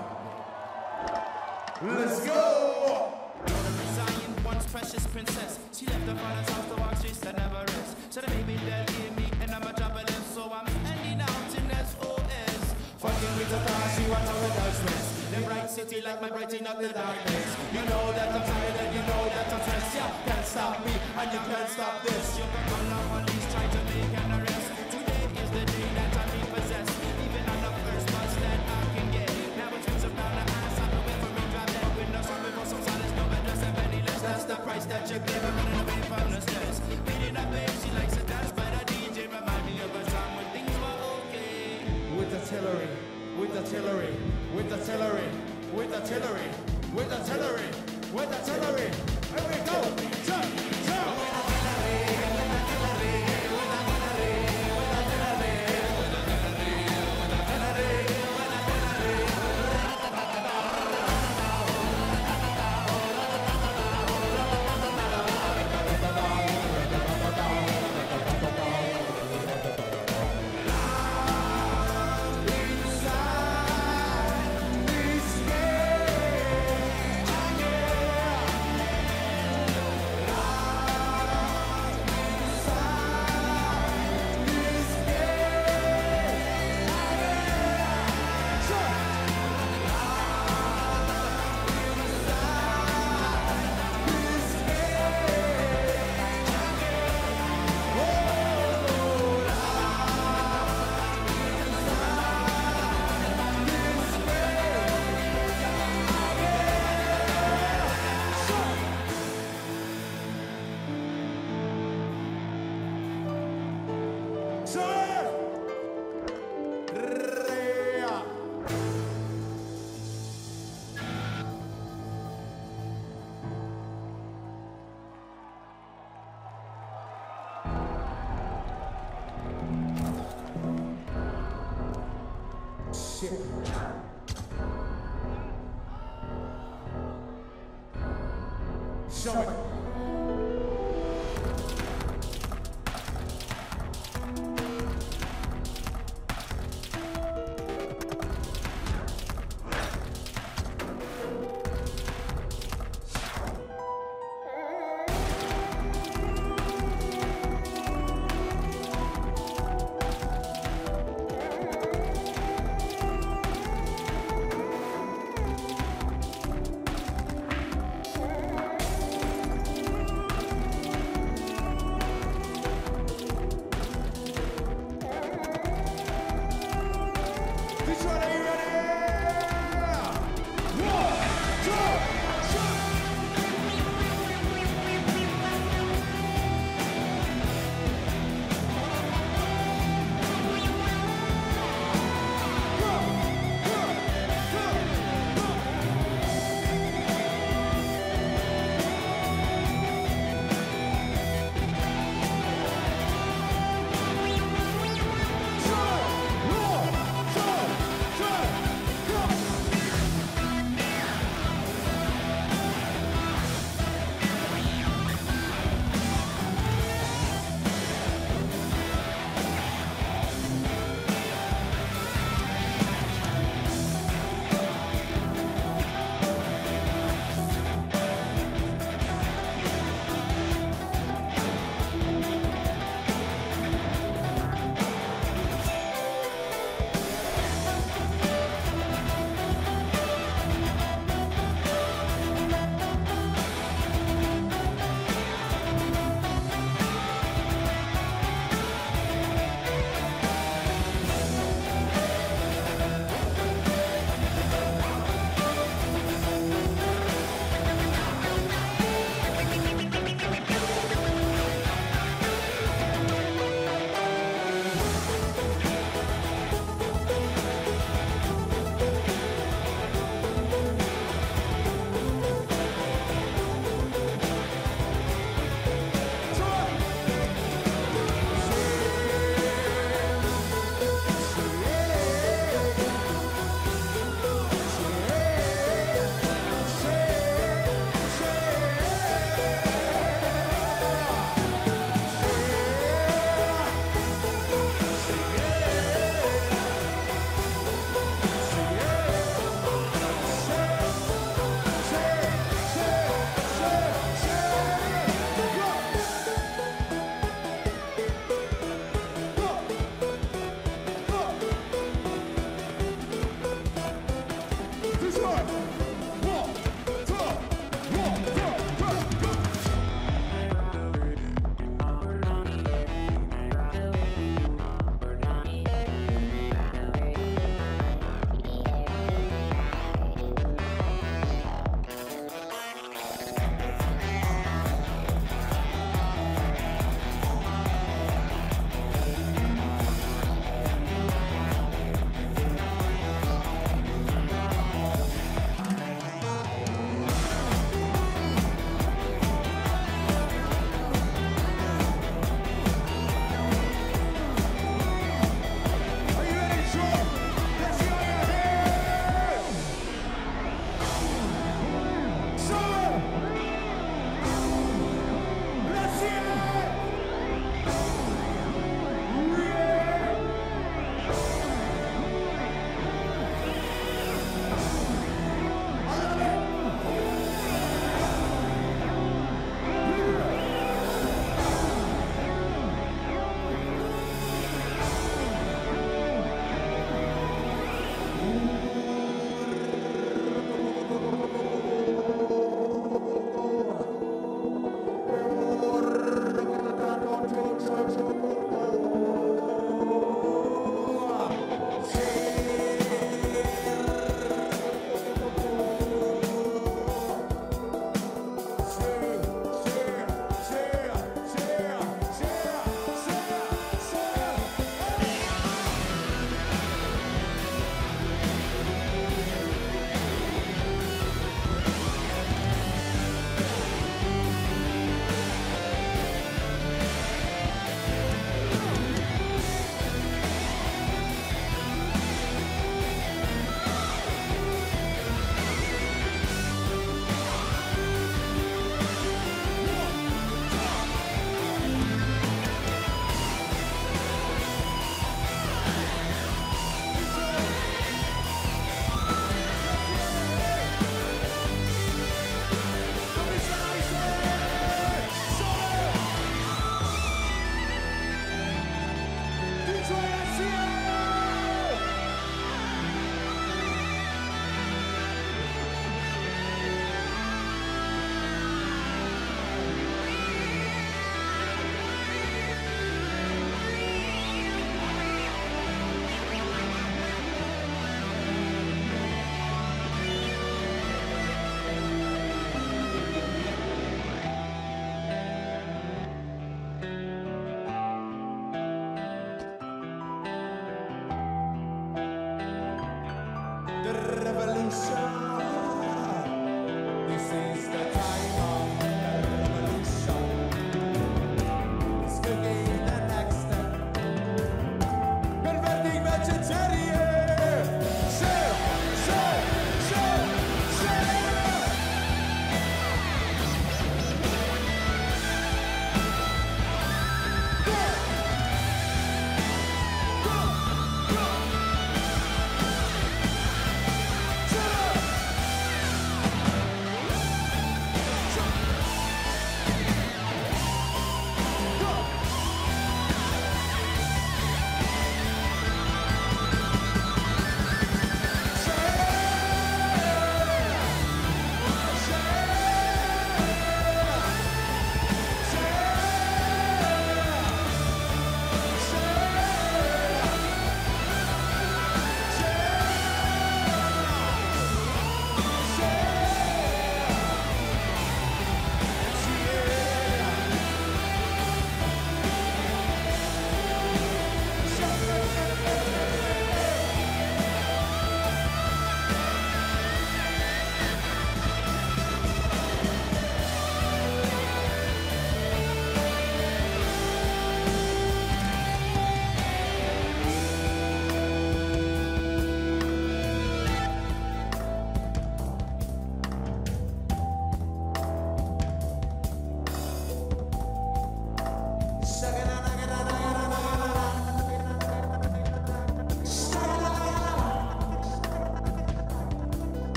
Let's go! Zion, once precious princess. She left her father's house to walk streets that never rest. So the baby dad gave me and I'm a traveler, so I'm standing out in S O S. Fucking with the car, she wants to dance rest. The bright city like my brighten up the darkness. You know that I'm tired and you know that I'm stressed. Yeah, can't stop me and you can't stop this. You can call the police, try to make an arrest. Today is the day that I'm repossessed. Even on the first bus that I can get. Now it's been some down the ass, I'm away from me, drive that window, shopping for some solace, no better, seven penny less. That's the price that you pay for running away from the stress. Beating up babe, she likes to dance, but the D J remind me of a time when things were okay. With artillery, with artillery, with artillery, with artillery, with artillery, with artillery. Here we go. Jump, jump. Shit. Show it.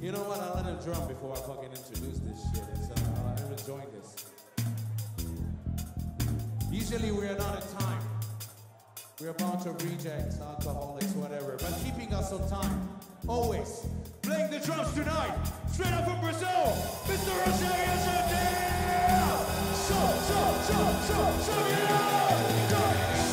You know what? I'll let him drum before I fucking introduce this shit. It's, uh, I'm enjoying this. Usually we are not in time. We're a bunch of rejects, alcoholics, whatever. But keeping us on time, always. Playing the drums tonight, straight up from Brazil, Mister Rogério Jordão! Show, show, show, show, show it out! Go!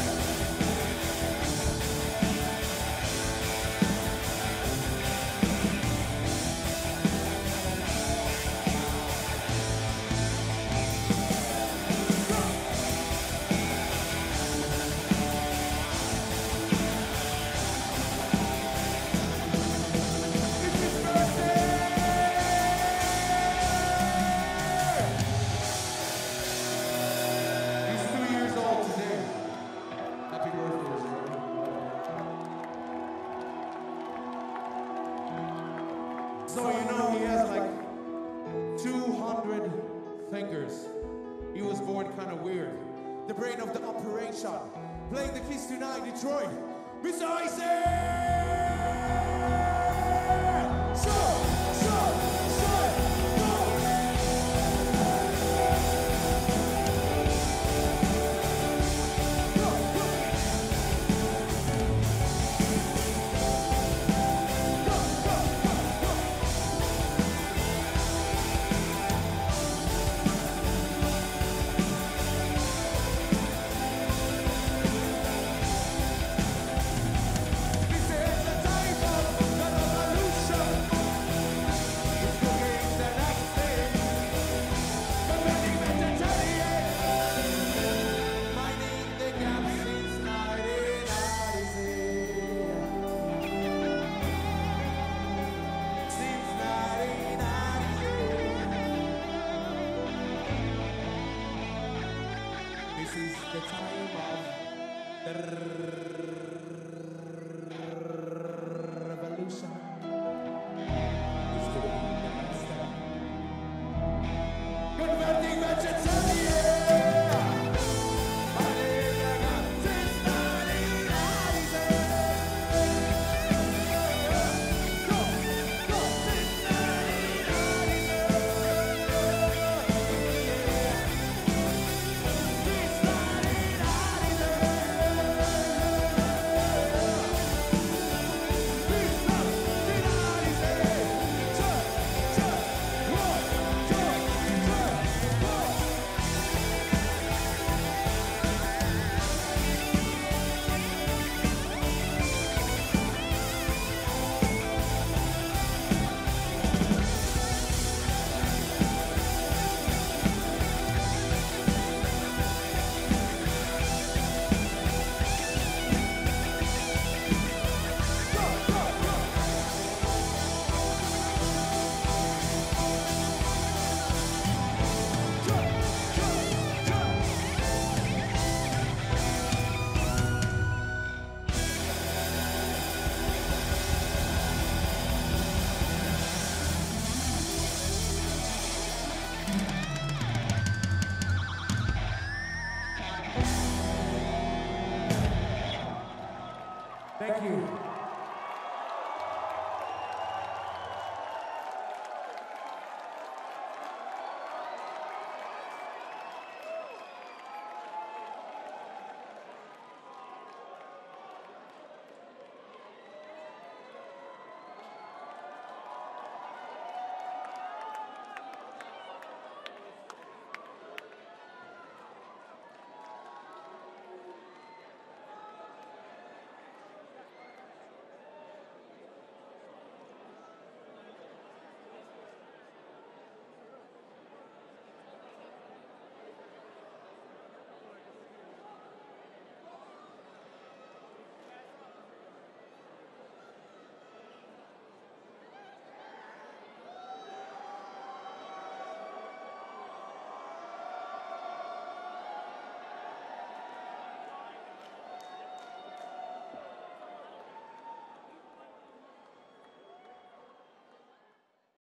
So you know he has like two hundred fingers. He was born kind of weird. The brain of the operation. Playing the keys tonight, Detroit. Mister Isaac! So, so, so, go! This is the time of the revolution. It's the next step. Converting vegetarian! Thank you.